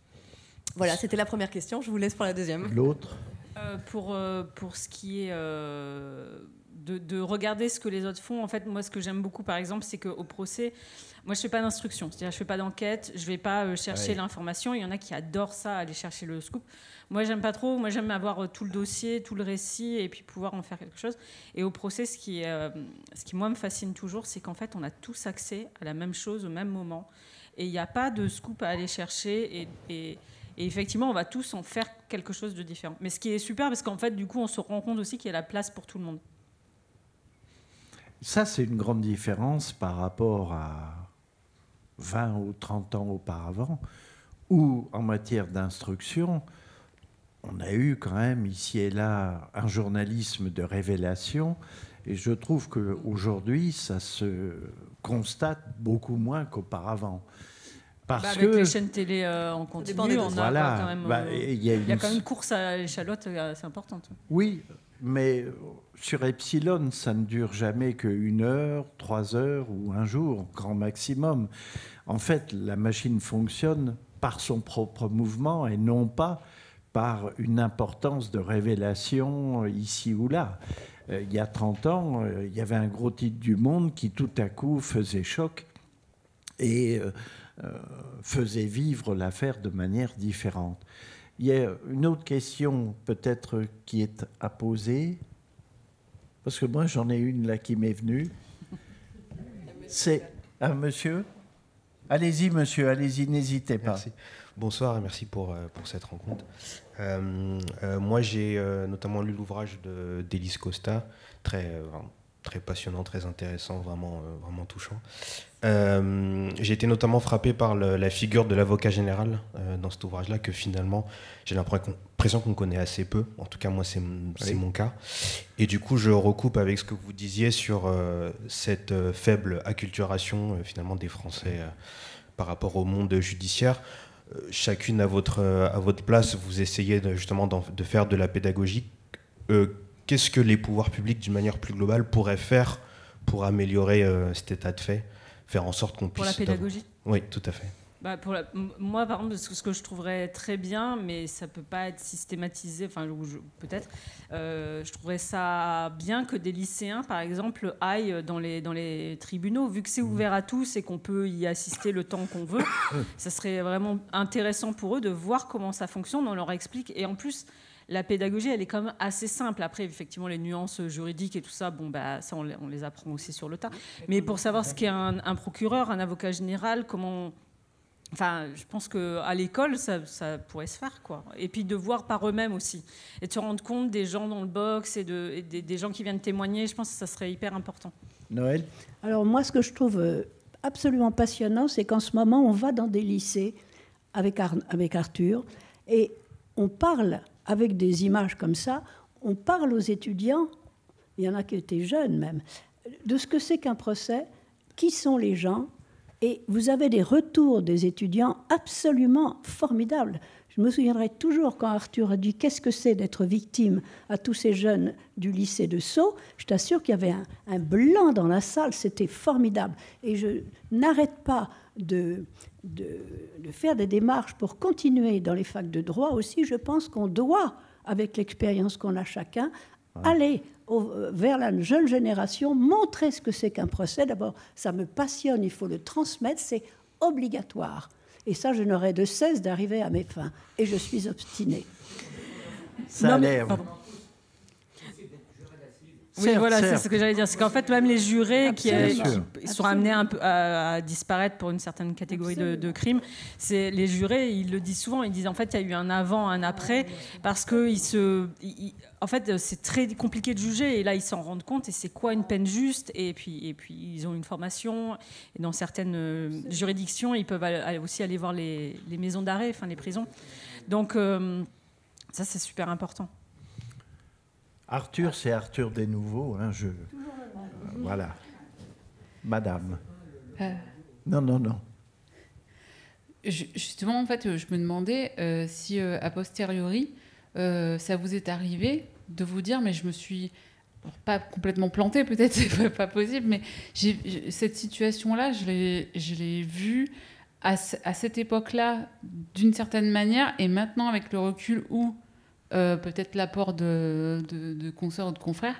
Voilà, c'était la première question. Je vous laisse pour la deuxième. L'autre euh, pour, euh, pour ce qui est... Euh De, de regarder ce que les autres font. En fait, moi, ce que j'aime beaucoup, par exemple, c'est qu'au procès, moi, je ne fais pas d'instruction. C'est-à-dire, je ne fais pas d'enquête, je ne vais pas euh, chercher ouais. l'information. Il y en a qui adorent ça, aller chercher le scoop. Moi, j'aime pas trop. Moi, j'aime avoir tout le dossier, tout le récit, et puis pouvoir en faire quelque chose. Et au procès, ce qui, euh, ce qui moi, me fascine toujours, c'est qu'en fait, on a tous accès à la même chose au même moment. Et il n'y a pas de scoop à aller chercher. Et... et Et effectivement, on va tous en faire quelque chose de différent. Mais ce qui est super, parce qu'en fait, du coup, on se rend compte aussi qu'il y a la place pour tout le monde. Ça, c'est une grande différence par rapport à vingt ou trente ans auparavant, où, en matière d'instruction, on a eu quand même, ici et là, un journalisme de révélation. Et je trouve qu'aujourd'hui, ça se constate beaucoup moins qu'auparavant. Parce bah avec que les chaînes télé euh, en continu, on voilà, a quand même, bah, euh, y a une... il y a quand même une course à l'échalote assez importante. Oui, mais sur Epsilon, ça ne dure jamais qu'une heure, trois heures ou un jour, grand maximum. En fait, la machine fonctionne par son propre mouvement et non pas par une importance de révélation ici ou là. Euh, il y a trente ans, euh, il y avait un gros titre du Monde qui tout à coup faisait choc et euh, euh, faisait vivre l'affaire de manière différente. Il y a une autre question peut-être qui est à poser, parce que moi j'en ai une là qui m'est venue. C'est un monsieur. Allez-y monsieur, allez-y, n'hésitez pas. Merci. Bonsoir et merci pour, pour cette rencontre. Euh, euh, moi j'ai euh, notamment lu l'ouvrage de, d'Élise Costa, très, euh, très passionnant, très intéressant, vraiment, euh, vraiment touchant. Euh, j'ai été notamment frappé par le, la figure de l'avocat général euh, dans cet ouvrage-là, que finalement, j'ai l'impression qu'on connaît assez peu. En tout cas, moi, c'est, c'est oui. mon cas. Et du coup, je recoupe avec ce que vous disiez sur euh, cette euh, faible acculturation, euh, finalement, des Français euh, par rapport au monde judiciaire. Euh, chacune à votre, euh, à votre place, vous essayez de, justement de faire de la pédagogie. Euh, qu'est-ce que les pouvoirs publics, d'une manière plus globale, pourraient faire pour améliorer euh, cet état de fait ? Faire en sorte qu'on puisse... Pour la pédagogie ? Oui, tout à fait. Bah pour la... Moi, par exemple, ce que je trouverais très bien, mais ça ne peut pas être systématisé, enfin, je... peut-être, euh, je trouverais ça bien que des lycéens, par exemple, aillent dans les, dans les tribunaux. Vu que c'est ouvert à tous et qu'on peut y assister le temps qu'on veut, ça serait vraiment intéressant pour eux de voir comment ça fonctionne, on leur explique. Et en plus, la pédagogie, elle est quand même assez simple. Après, effectivement, les nuances juridiques et tout ça, bon, bah, ça, on les, on les apprend aussi sur le tas. Mais pour savoir ce qu'est un, un procureur, un avocat général, comment... Enfin, je pense qu'à l'école, ça, ça pourrait se faire, quoi. Et puis de voir par eux-mêmes aussi. Et de se rendre compte des gens dans le box et, de, et des, des gens qui viennent témoigner, je pense que ça serait hyper important. Noël ? Alors moi, ce que je trouve absolument passionnant, c'est qu'en ce moment, on va dans des lycées avec, Ar- avec Arthur et on parle avec des images comme ça, on parle aux étudiants, il y en a qui étaient jeunes même, de ce que c'est qu'un procès, qui sont les gens. Et vous avez des retours des étudiants absolument formidables. Je me souviendrai toujours quand Arthur a dit « Qu'est-ce que c'est d'être victime ?» à tous ces jeunes du lycée de Sceaux. Je t'assure qu'il y avait un, un blanc dans la salle, c'était formidable. Et je n'arrête pas de, de, de faire des démarches pour continuer dans les facs de droit aussi. Je pense qu'on doit, avec l'expérience qu'on a chacun, aller au, vers la jeune génération, montrer ce que c'est qu'un procès. D'abord, ça me passionne, il faut le transmettre, c'est obligatoire. Et ça, je n'aurai de cesse d'arriver à mes fins. Et je suis obstinée. Ça Non, a mais- l'air. pardon. Oui, Certes, voilà, c'est certes. ce que j'allais dire. C'est qu'en fait, même les jurés qui, Absolument. qui- ils sont amenés un peu à, à disparaître pour une certaine catégorie de, de crimes, c'est les jurés, ils le disent souvent. Ils disent en fait, il y a eu un avant, un après, parce que ils se, ils- en fait, c'est très compliqué de juger. Et là, ils s'en rendent compte. Et c'est quoi une peine juste ? Et puis, et puis, ils ont une formation. Et dans certaines euh, juridictions, ils peuvent aller- aussi aller voir les, les maisons d'arrêt, enfin les prisons. Donc, euh, ça, c'est super important. Arthur, c'est Arthur des Nouveaux. Hein, je... Voilà. Madame. Euh, Non, non, non. ju- justement, en fait, je me demandais euh, si, euh, a posteriori, euh, ça vous est arrivé de vous dire, mais je me suis alors, pas complètement plantée, peut-être, c'est pas, pas possible, mais j'ai, j'ai- cette situation-là, je l'ai, je l'ai vue à, ce- à cette époque-là d'une certaine manière, et maintenant, avec le recul où euh, peut-être l'apport de, de, de consoeurs ou de confrères,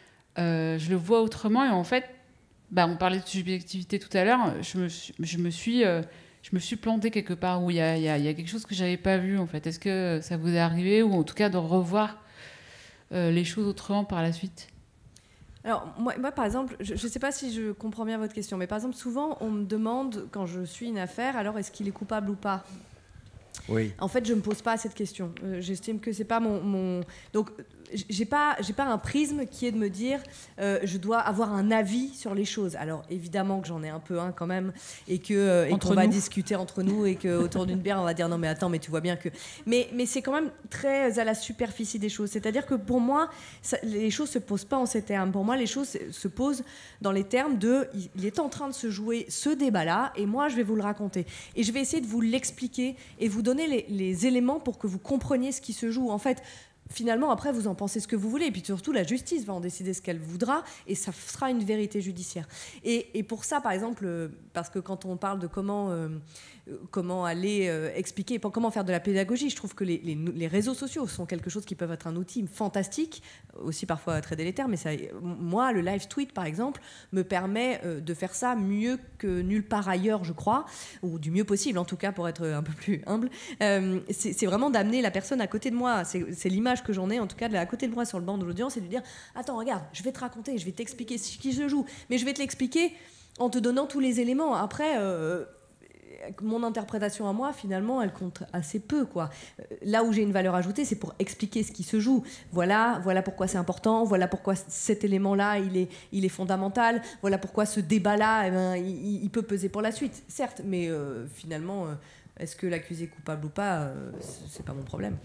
euh, je le vois autrement, et en fait, bah, on parlait de subjectivité tout à l'heure, je me, suis- je me suis... euh, je me suis plantée quelque part où il y a, il y a- il y a quelque chose que j'avais pas vu en fait. Est-ce que ça vous est arrivé, ou en tout cas de revoir euh, les choses autrement par la suite? Alors, moi, moi, par exemple, je ne sais pas si je comprends bien votre question, mais par exemple, souvent, on me demande, quand je suis une affaire, alors est-ce qu'il est coupable ou pas ? Oui. En fait, je ne me pose pas cette question. Euh, J'estime que c'est pas mon, mon... Donc, j'ai pas, j'ai pas un prisme qui est de me dire euh, je dois avoir un avis sur les choses. Alors, évidemment que j'en ai un peu un quand même, et que euh, et Entre qu'on va nous. discuter entre nous, et qu'autour d'une bière, on va dire non, mais attends, mais tu vois bien que... Mais, mais c'est quand même très à la superficie des choses. C'est-à-dire que pour moi, ça, les choses se posent pas en ces termes. Pour moi, les choses se- se posent dans les termes de il- il est en train de se jouer ce débat-là, et moi, je vais vous le raconter. Et je vais essayer de vous l'expliquer et vous donner les, les éléments pour que vous compreniez ce qui se joue. En fait, finalement, après, vous en pensez ce que vous voulez. Et puis surtout, la justice va en décider ce qu'elle voudra, et ça sera une vérité judiciaire. Et, et pour ça, par exemple, euh, parce que quand on parle de comment, euh, euh, comment aller euh, expliquer, pour- comment faire de la pédagogie, je trouve que les, les- les réseaux sociaux sont quelque chose qui peuvent être un outil fantastique, aussi parfois très délétère, mais ça, moi, le live tweet, par exemple, me permet euh, de faire ça mieux que nulle part ailleurs, je crois, ou du mieux possible, en tout cas, pour être un peu plus humble. Euh, c'est c'est vraiment d'amener la personne à côté de moi. C'est c'est l'image que j'en ai, en tout cas, de la- à côté de moi sur le banc de l'audience, et de lui dire attends, regarde, je vais te raconter, je vais t'expliquer ce qui se joue, mais je vais te l'expliquer en te donnant tous les éléments. Après, euh, mon interprétation à moi, finalement, elle compte assez peu, quoi. Là où j'ai une valeur ajoutée, c'est pour expliquer ce qui se joue. Voilà, voilà pourquoi c'est important, voilà pourquoi cet élément-là, il est, il est fondamental, voilà pourquoi ce débat-là, eh ben, il, il peut peser pour la suite, certes, mais euh, finalement, euh, est-ce que l'accusé est coupable ou pas, euh, c'est pas mon problème.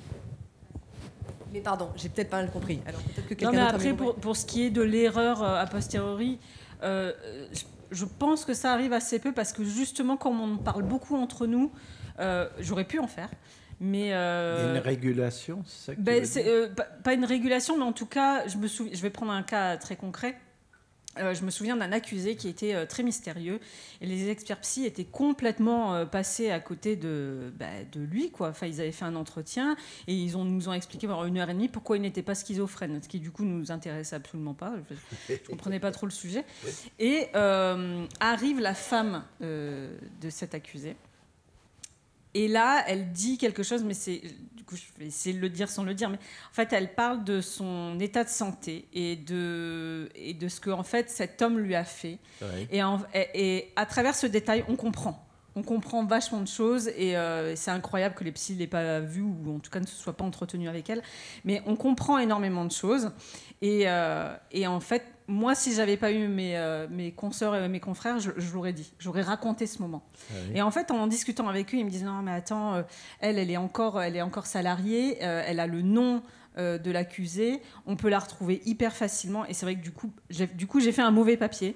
Mais pardon, j'ai peut-être pas mal compris. Alors peut-être que Non, quelqu'un mais d'autre a après, mieux compris. pour, pour ce qui est de l'erreur euh, a posteriori, euh, je, je pense que ça arrive assez peu parce que justement, comme on parle beaucoup entre nous, euh, j'aurais pu en faire. Mais Il y a euh, une régulation, c'est ça que tu ben, veux c'est, dire euh, pas, pas une régulation, mais en tout cas, je, me souvi- je vais prendre un cas très concret. Euh, je me souviens d'un accusé qui était euh, très mystérieux, et les experts psy étaient complètement euh, passés à côté de, bah, de lui, quoi. Enfin, ils avaient fait un entretien et ils ont, nous ont expliqué pendant une heure et demie pourquoi il n'était pas schizophrène, ce qui du coup ne nous intéressait absolument pas. Je ne comprenais pas trop le sujet. Et euh, arrive la femme euh, de cet accusé. et là, elle dit quelque chose, mais c'est, du coup, je vais essayer de le dire sans le dire, mais en fait, elle parle de son état de santé et de, et de ce que, en fait, cet homme lui a fait. Ouais. Et, en, et, et à travers ce détail, on comprend. On comprend vachement de choses et euh, c'est incroyable que les psys ne l'aient pas vue ou en tout cas ne se soient pas entretenus avec elle. Mais on comprend énormément de choses. Et, euh, et en fait, moi, si je n'avais pas eu mes, euh, mes consoeurs et mes confrères, je, je l'aurais dit. J'aurais raconté ce moment. Ah oui. Et en fait, en discutant avec eux, ils me disent « Non, mais attends, euh, elle, elle est encore, elle est encore salariée, euh, elle a le nom euh, de l'accusé, on peut la retrouver hyper facilement. » Et c'est vrai que du coup, j'ai, du coup, j'ai fait un mauvais papier.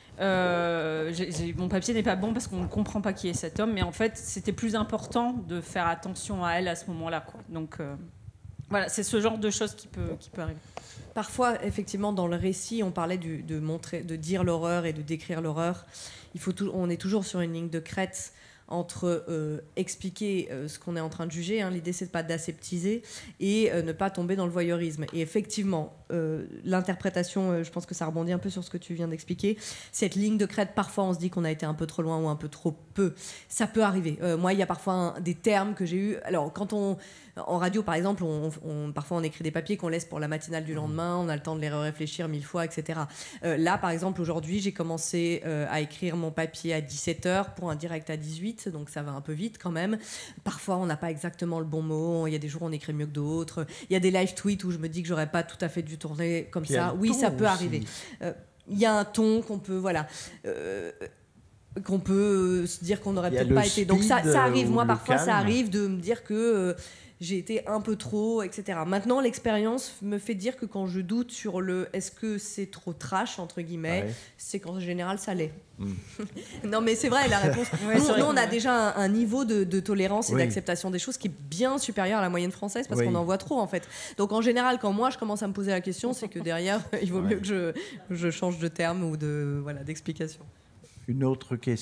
Euh, j'ai, j'ai, mon papier n'est pas bon parce qu'on ne comprend pas qui est cet homme, mais en fait c'était plus important de faire attention à elle à ce moment-là, quoi. Donc euh, voilà, c'est ce genre de choses qui peut, qui peut arriver. Parfois, effectivement, dans le récit, on parlait du, de, montrer, de dire l'horreur et de décrire l'horreur. Il faut tout, on est toujours sur une ligne de crête entre euh, expliquer euh, ce qu'on est en train de juger, hein. L'idée c'est de pas d'aseptiser et euh, ne pas tomber dans le voyeurisme. Et effectivement, euh, l'interprétation, euh, je pense que ça rebondit un peu sur ce que tu viens d'expliquer, cette ligne de crête, parfois on se dit qu'on a été un peu trop loin ou un peu trop peu, ça peut arriver. Euh, moi il y a parfois un, des termes que j'ai eu, alors quand on en radio par exemple, on, on, parfois on écrit des papiers qu'on laisse pour la matinale du lendemain, on a le temps de les réfléchir mille fois, et cetera. Euh, là par exemple aujourd'hui j'ai commencé euh, à écrire mon papier à dix-sept heures pour un direct à dix-huit, donc ça va un peu vite quand même. Parfois on n'a pas exactement le bon mot, il y a des jours où on écrit mieux que d'autres, il y a des live tweets où je me dis que j'aurais pas tout à fait dû tourner comme Puis ça. Oui, ça peut aussi arriver. Euh, il y a un ton qu'on peut, voilà... Euh, qu'on peut se dire qu'on n'aurait peut-être pas été. Donc ça, ça arrive, moi parfois calme. Ça arrive de me dire que euh, j'ai été un peu trop, et cetera. Maintenant, l'expérience me fait dire que quand je doute sur le est-ce que c'est trop trash, entre guillemets, ouais. c'est qu'en général, ça l'est. Mm. Non, mais c'est vrai, la réponse. Ouais, nous, nous, on a déjà un, un niveau de, de tolérance et oui. d'acceptation des choses qui est bien supérieur à la moyenne française parce oui. qu'on en voit trop, en fait. Donc, en général, quand moi, je commence à me poser la question, c'est que derrière, il vaut ouais. mieux que je, je change de terme ou de, voilà, d'explication. Une autre question ?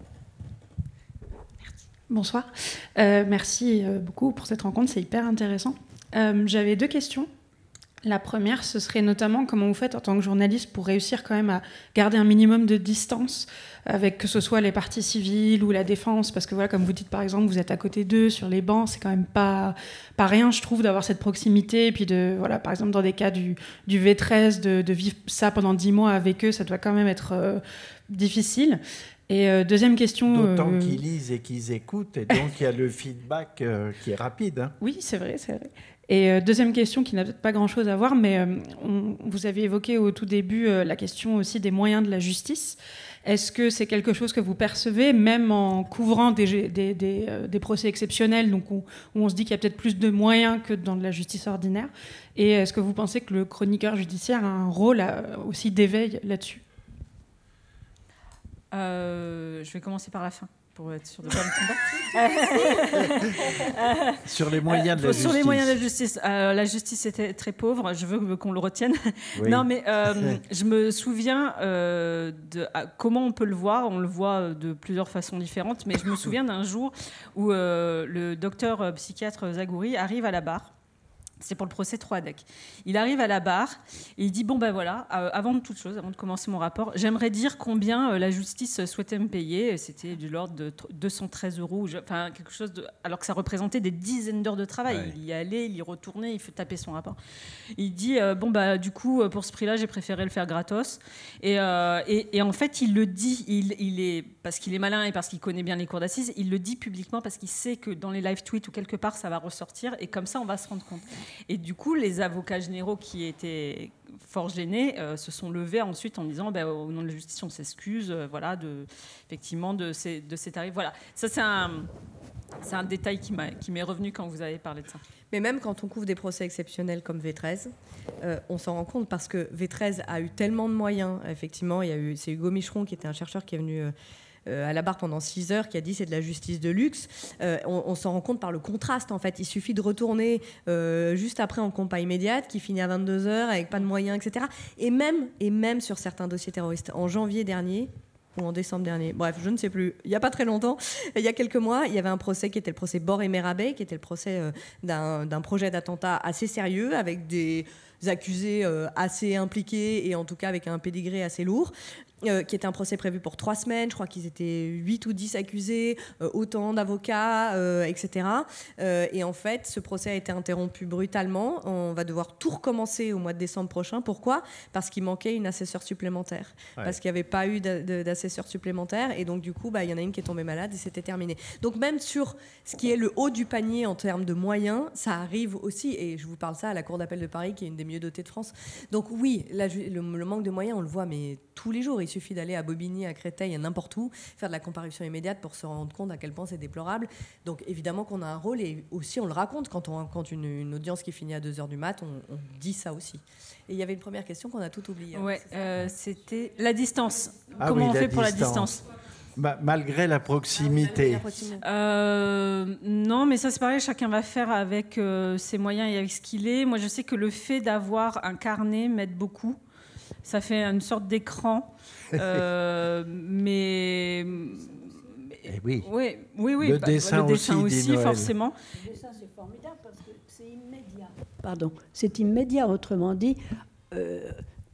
Bonsoir. Euh, merci beaucoup pour cette rencontre, c'est hyper intéressant. Euh, j'avais deux questions. La première, ce serait notamment comment vous faites en tant que journaliste pour réussir quand même à garder un minimum de distance avec que ce soit les parties civiles ou la défense, parce que voilà, comme vous dites par exemple, vous êtes à côté d'eux sur les bancs, c'est quand même pas, pas rien, je trouve, d'avoir cette proximité. Et puis de, voilà, par exemple, dans des cas du, du V treize, de, de vivre ça pendant dix mois avec eux, ça doit quand même être euh, difficile. Et euh, deuxième question... D'autant euh... qu'ils lisent et qu'ils écoutent, et donc il y a le feedback euh, qui est rapide. Hein. Oui, c'est vrai, c'est vrai. Et euh, deuxième question qui n'a peut-être pas grand-chose à voir, mais euh, on, vous avez évoqué au tout début euh, la question aussi des moyens de la justice. Est-ce que c'est quelque chose que vous percevez, même en couvrant des, des, des, euh, des procès exceptionnels, donc où, où on se dit qu'il y a peut-être plus de moyens que dans de la justice ordinaire? Et est-ce que vous pensez que le chroniqueur judiciaire a un rôle à, aussi d'éveil là-dessus? Euh, je vais commencer par la fin pour être sûr de ne pas me tromper. Sur les moyens de la justice. Sur les moyens de la justice. Euh, la justice était très pauvre. Je veux qu'on le retienne. Oui. Non, mais euh, je me souviens euh, de à, comment on peut le voir. On le voit de plusieurs façons différentes. Mais je me souviens d'un jour où euh, le docteur psychiatre Zagouri arrive à la barre. C'est pour le procès Troadec. Il arrive à la barre et il dit « Bon, ben voilà, euh, avant de toute chose, avant de commencer mon rapport, j'aimerais dire combien euh, la justice souhaitait me payer. » C'était du l'ordre de deux cent treize euros, enfin quelque chose de... alors que ça représentait des dizaines d'heures de travail. Ouais. Il y allait, il y retournait, il fait taper son rapport. Il dit euh, « Bon, bah, du coup, pour ce prix-là, j'ai préféré le faire gratos. » Et, euh, et, et en fait, il le dit, il, il est, parce qu'il est malin et parce qu'il connaît bien les cours d'assises, il le dit publiquement parce qu'il sait que dans les live tweets ou quelque part, ça va ressortir et comme ça, on va se rendre compte. Et du coup, les avocats généraux qui étaient fort gênés euh, se sont levés ensuite en disant bah, au nom de la justice, on s'excuse, euh, voilà, de, effectivement, de ces, de ces tarifs. Voilà. Ça, c'est un, c'est un détail qui, m'a, qui m'est revenu quand vous avez parlé de ça. Mais même quand on couvre des procès exceptionnels comme V treize, euh, on s'en rend compte parce que V treize a eu tellement de moyens. Effectivement, il y a eu, c'est Hugo Micheron qui était un chercheur qui est venu... Euh, Euh, à la barre pendant six heures, qui a dit c'est de la justice de luxe. Euh, on, on s'en rend compte par le contraste, en fait. Il suffit de retourner euh, juste après en compas immédiate, qui finit à vingt-deux heures, avec pas de moyens, et cetera. Et même, et même sur certains dossiers terroristes. En janvier dernier, ou en décembre dernier, bref, je ne sais plus, il n'y a pas très longtemps, il y a quelques mois, il y avait un procès qui était le procès Bor et Merabet, qui était le procès euh, d'un, d'un projet d'attentat assez sérieux, avec des... accusés euh, assez impliqués et en tout cas avec un pédigré assez lourd. Euh, qui était un procès prévu pour trois semaines. Je crois qu'ils étaient huit ou dix accusés, euh, autant d'avocats, euh, et cetera. Euh, et en fait, ce procès a été interrompu brutalement. On va devoir tout recommencer au mois de décembre prochain. Pourquoi ? Parce qu'il manquait une assesseure supplémentaire. Ouais. Parce qu'il n'y avait pas eu d'assesseur supplémentaire. Et donc, du coup, bah, y en a une qui est tombée malade et c'était terminé. Donc, même sur ce qui est le haut du panier en termes de moyens, ça arrive aussi. Et je vous parle ça à la Cour d'appel de Paris, qui est une des mieux dotées de France. Donc, oui, la, le, le manque de moyens, on le voit, mais tous les jours. Il suffit d'aller à Bobigny, à Créteil, à n'importe où, faire de la comparution immédiate pour se rendre compte à quel point c'est déplorable. Donc évidemment qu'on a un rôle et aussi on le raconte quand on raconte une, une audience qui finit à deux heures du mat, on, on dit ça aussi. Et il y avait une première question qu'on a tout oublié. Ouais, euh, c'était la distance. Ah Comment oui, on fait distance. pour la distance ? Bah, malgré la proximité. Euh, non, mais ça c'est pareil, chacun va faire avec euh, ses moyens et avec ce qu'il est. Moi je sais que le fait d'avoir un carnet m'aide beaucoup. Ça fait une sorte d'écran. Euh, mais eh oui. Oui, oui, oui. Le bah, dessin, le dessin aussi, aussi forcément. Le dessin, c'est formidable parce que c'est immédiat. Pardon, c'est immédiat. Autrement dit, euh,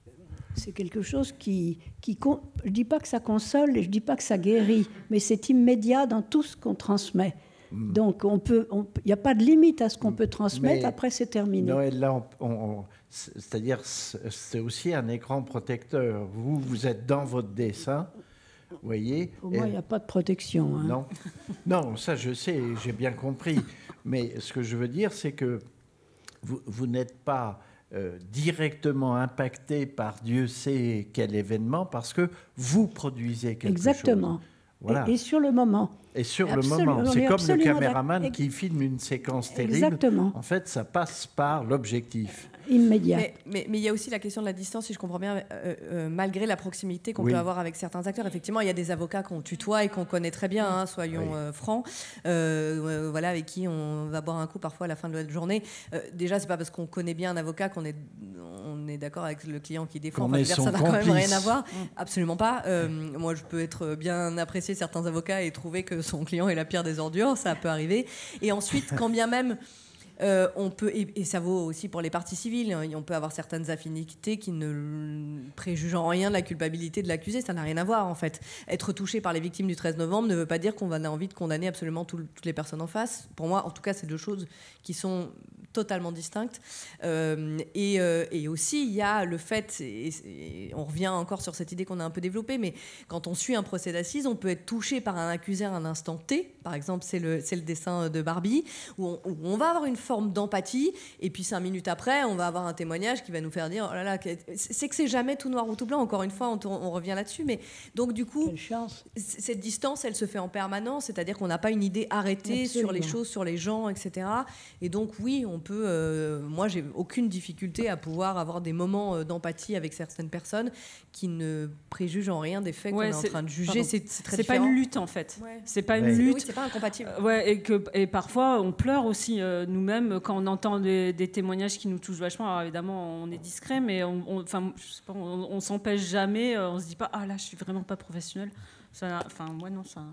c'est quelque chose qui, qui, je dis pas que ça console et je dis pas que ça guérit, mais c'est immédiat dans tout ce qu'on transmet. Mm. Donc, on peut, il n'y a pas de limite à ce qu'on peut transmettre. Mais après, c'est terminé. Noël, là, on, on, c'est-à-dire, c'est aussi un écran protecteur. Vous, vous êtes dans votre dessin, vous voyez. Au moins, il n'y a pas de protection. Hein. Non, non, ça, je sais, j'ai bien compris. Mais ce que je veux dire, c'est que vous, vous n'êtes pas euh, directement impacté par Dieu sait quel événement parce que vous produisez quelque Exactement. chose. Voilà. Et, et sur le moment. Et sur Absolument, le moment. C'est comme le caméraman d'accord. qui filme une séquence terrible. Exactement. En fait, ça passe par l'objectif. Immédiat. Mais, mais, mais il y a aussi la question de la distance, si je comprends bien, euh, euh, malgré la proximité qu'on oui. peut avoir avec certains acteurs. Effectivement, il y a des avocats qu'on tutoie et qu'on connaît très bien, hein, soyons oui. euh, francs, euh, euh, voilà, avec qui on va boire un coup parfois à la fin de la journée. Euh, déjà, c'est pas parce qu'on connaît bien un avocat qu'on est, on est d'accord avec le client qui défend. Enfin, ça n'a quand même rien à voir. Mmh. Absolument pas. Euh, moi, je peux être bien apprécié certains avocats et trouver que son client est la pire des ordures, ça peut arriver. Et ensuite, quand bien même... Euh, on peut, et, et ça vaut aussi pour les parties civiles, hein, on peut avoir certaines affinités qui ne préjugent en rien de la culpabilité de l'accusé, ça n'a rien à voir en fait. Être touché par les victimes du treize novembre ne veut pas dire qu'on a envie de condamner absolument tout, toutes les personnes en face. Pour moi, en tout cas, c'est deux choses qui sont totalement distinctes. Euh, et, euh, et aussi, il y a le fait, et, et on revient encore sur cette idée qu'on a un peu développée, mais quand on suit un procès d'assises, on peut être touché par un accusé à un instant T. Par exemple, c'est le, c'est le dessin de Barbie, où on, où on va avoir une forme d'empathie, et puis cinq minutes après, on va avoir un témoignage qui va nous faire dire, oh là là, c'est que c'est jamais tout noir ou tout blanc, encore une fois, on, on revient là-dessus, mais donc du coup, cette distance, elle se fait en permanence, c'est-à-dire qu'on n'a pas une idée arrêtée Absolument. Sur les choses, sur les gens, et cetera. Et donc oui, on peut, euh, moi j'ai aucune difficulté à pouvoir avoir des moments d'empathie avec certaines personnes qui ne préjugent en rien des faits ouais, qu'on est, est en train de juger, c'est très différent. C'est pas une lutte en fait, ouais. c'est pas une ouais. lutte. Oui, c'est pas incompatible. Euh, ouais, et, que, et parfois on pleure aussi euh, nous-mêmes quand on entend des, des témoignages qui nous touchent vachement. Alors évidemment, on est discret, mais on, on, enfin, je sais pas, on, on s'empêche jamais. Euh, on se dit pas, ah là, je suis vraiment pas professionnel. Ça, enfin, moi non, ça.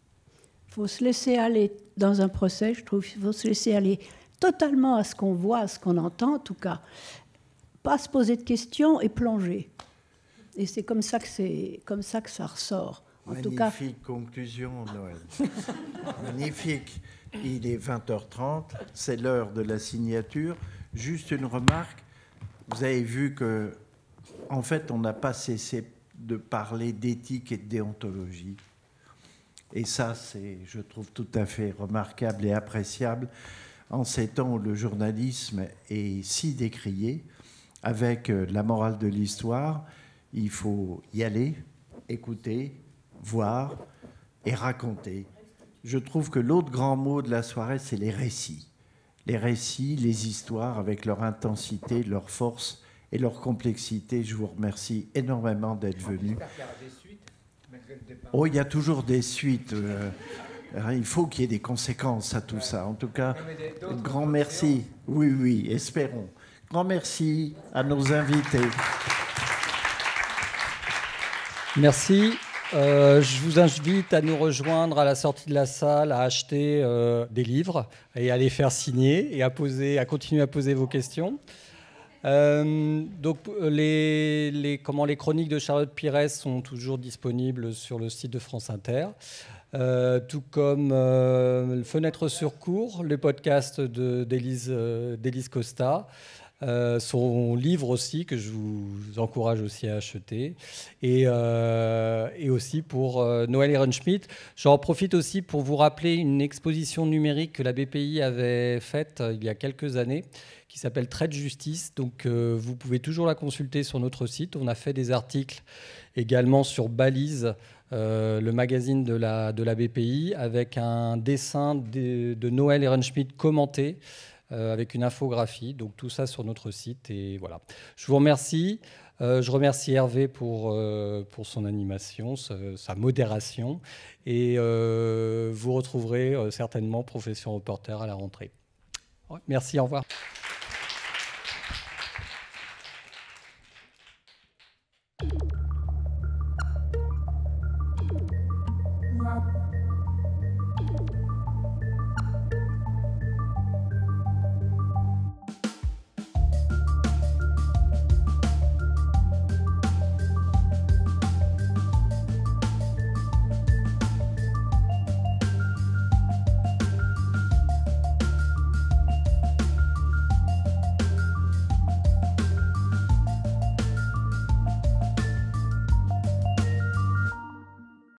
Il faut se laisser aller dans un procès. Je trouve qu'il faut se laisser aller totalement à ce qu'on voit, à ce qu'on entend, en tout cas. Pas se poser de questions et plonger. Et c'est comme ça que c'est, comme ça que ça ressort. En Magnifique tout cas, conclusion, Noël. Magnifique. Il est vingt heures trente, c'est l'heure de la signature. Juste une remarque. Vous avez vu que, en fait, on n'a pas cessé de parler d'éthique et de déontologie. Et ça, c'est, je trouve, tout à fait remarquable et appréciable en ces temps où le journalisme est si décrié. Avec la morale de l'histoire, il faut y aller, écouter, voir et raconter. Je trouve que l'autre grand mot de la soirée, c'est les récits. Les récits, les histoires, avec leur intensité, leur force et leur complexité. Je vous remercie énormément d'être venus. Oh, il y a toujours des suites. Euh, il faut qu'il y ait des conséquences à tout ça. En tout cas, grand merci. Oui, oui, espérons. Grand merci à nos invités. Merci. Euh, je vous invite à nous rejoindre à la sortie de la salle, à acheter euh, des livres et à les faire signer et à, poser, à continuer à poser vos questions. Euh, donc les, les, comment, les chroniques de Charlotte Pires sont toujours disponibles sur le site de France Inter, euh, tout comme euh, Fenêtre sur cours, le podcast de, d'Élise, euh, d'Élise Costa, euh, son livre aussi que je vous encourage aussi à acheter, et, euh, et aussi pour euh, Noël Ehrenschmidt. J'en profite aussi pour vous rappeler une exposition numérique que la B P I avait faite euh, il y a quelques années, qui s'appelle Trait de justice. Donc, euh, vous pouvez toujours la consulter sur notre site. On a fait des articles également sur Balise, euh, le magazine de la, de la B P I, avec un dessin de, de Noël Ehrenschmidt commenté, euh, avec une infographie. Donc, tout ça sur notre site. Et voilà. Je vous remercie. Euh, je remercie Hervé pour, euh, pour son animation, sa, sa modération. Et euh, vous retrouverez euh, certainement Profession Reporter à la rentrée. Merci, au revoir.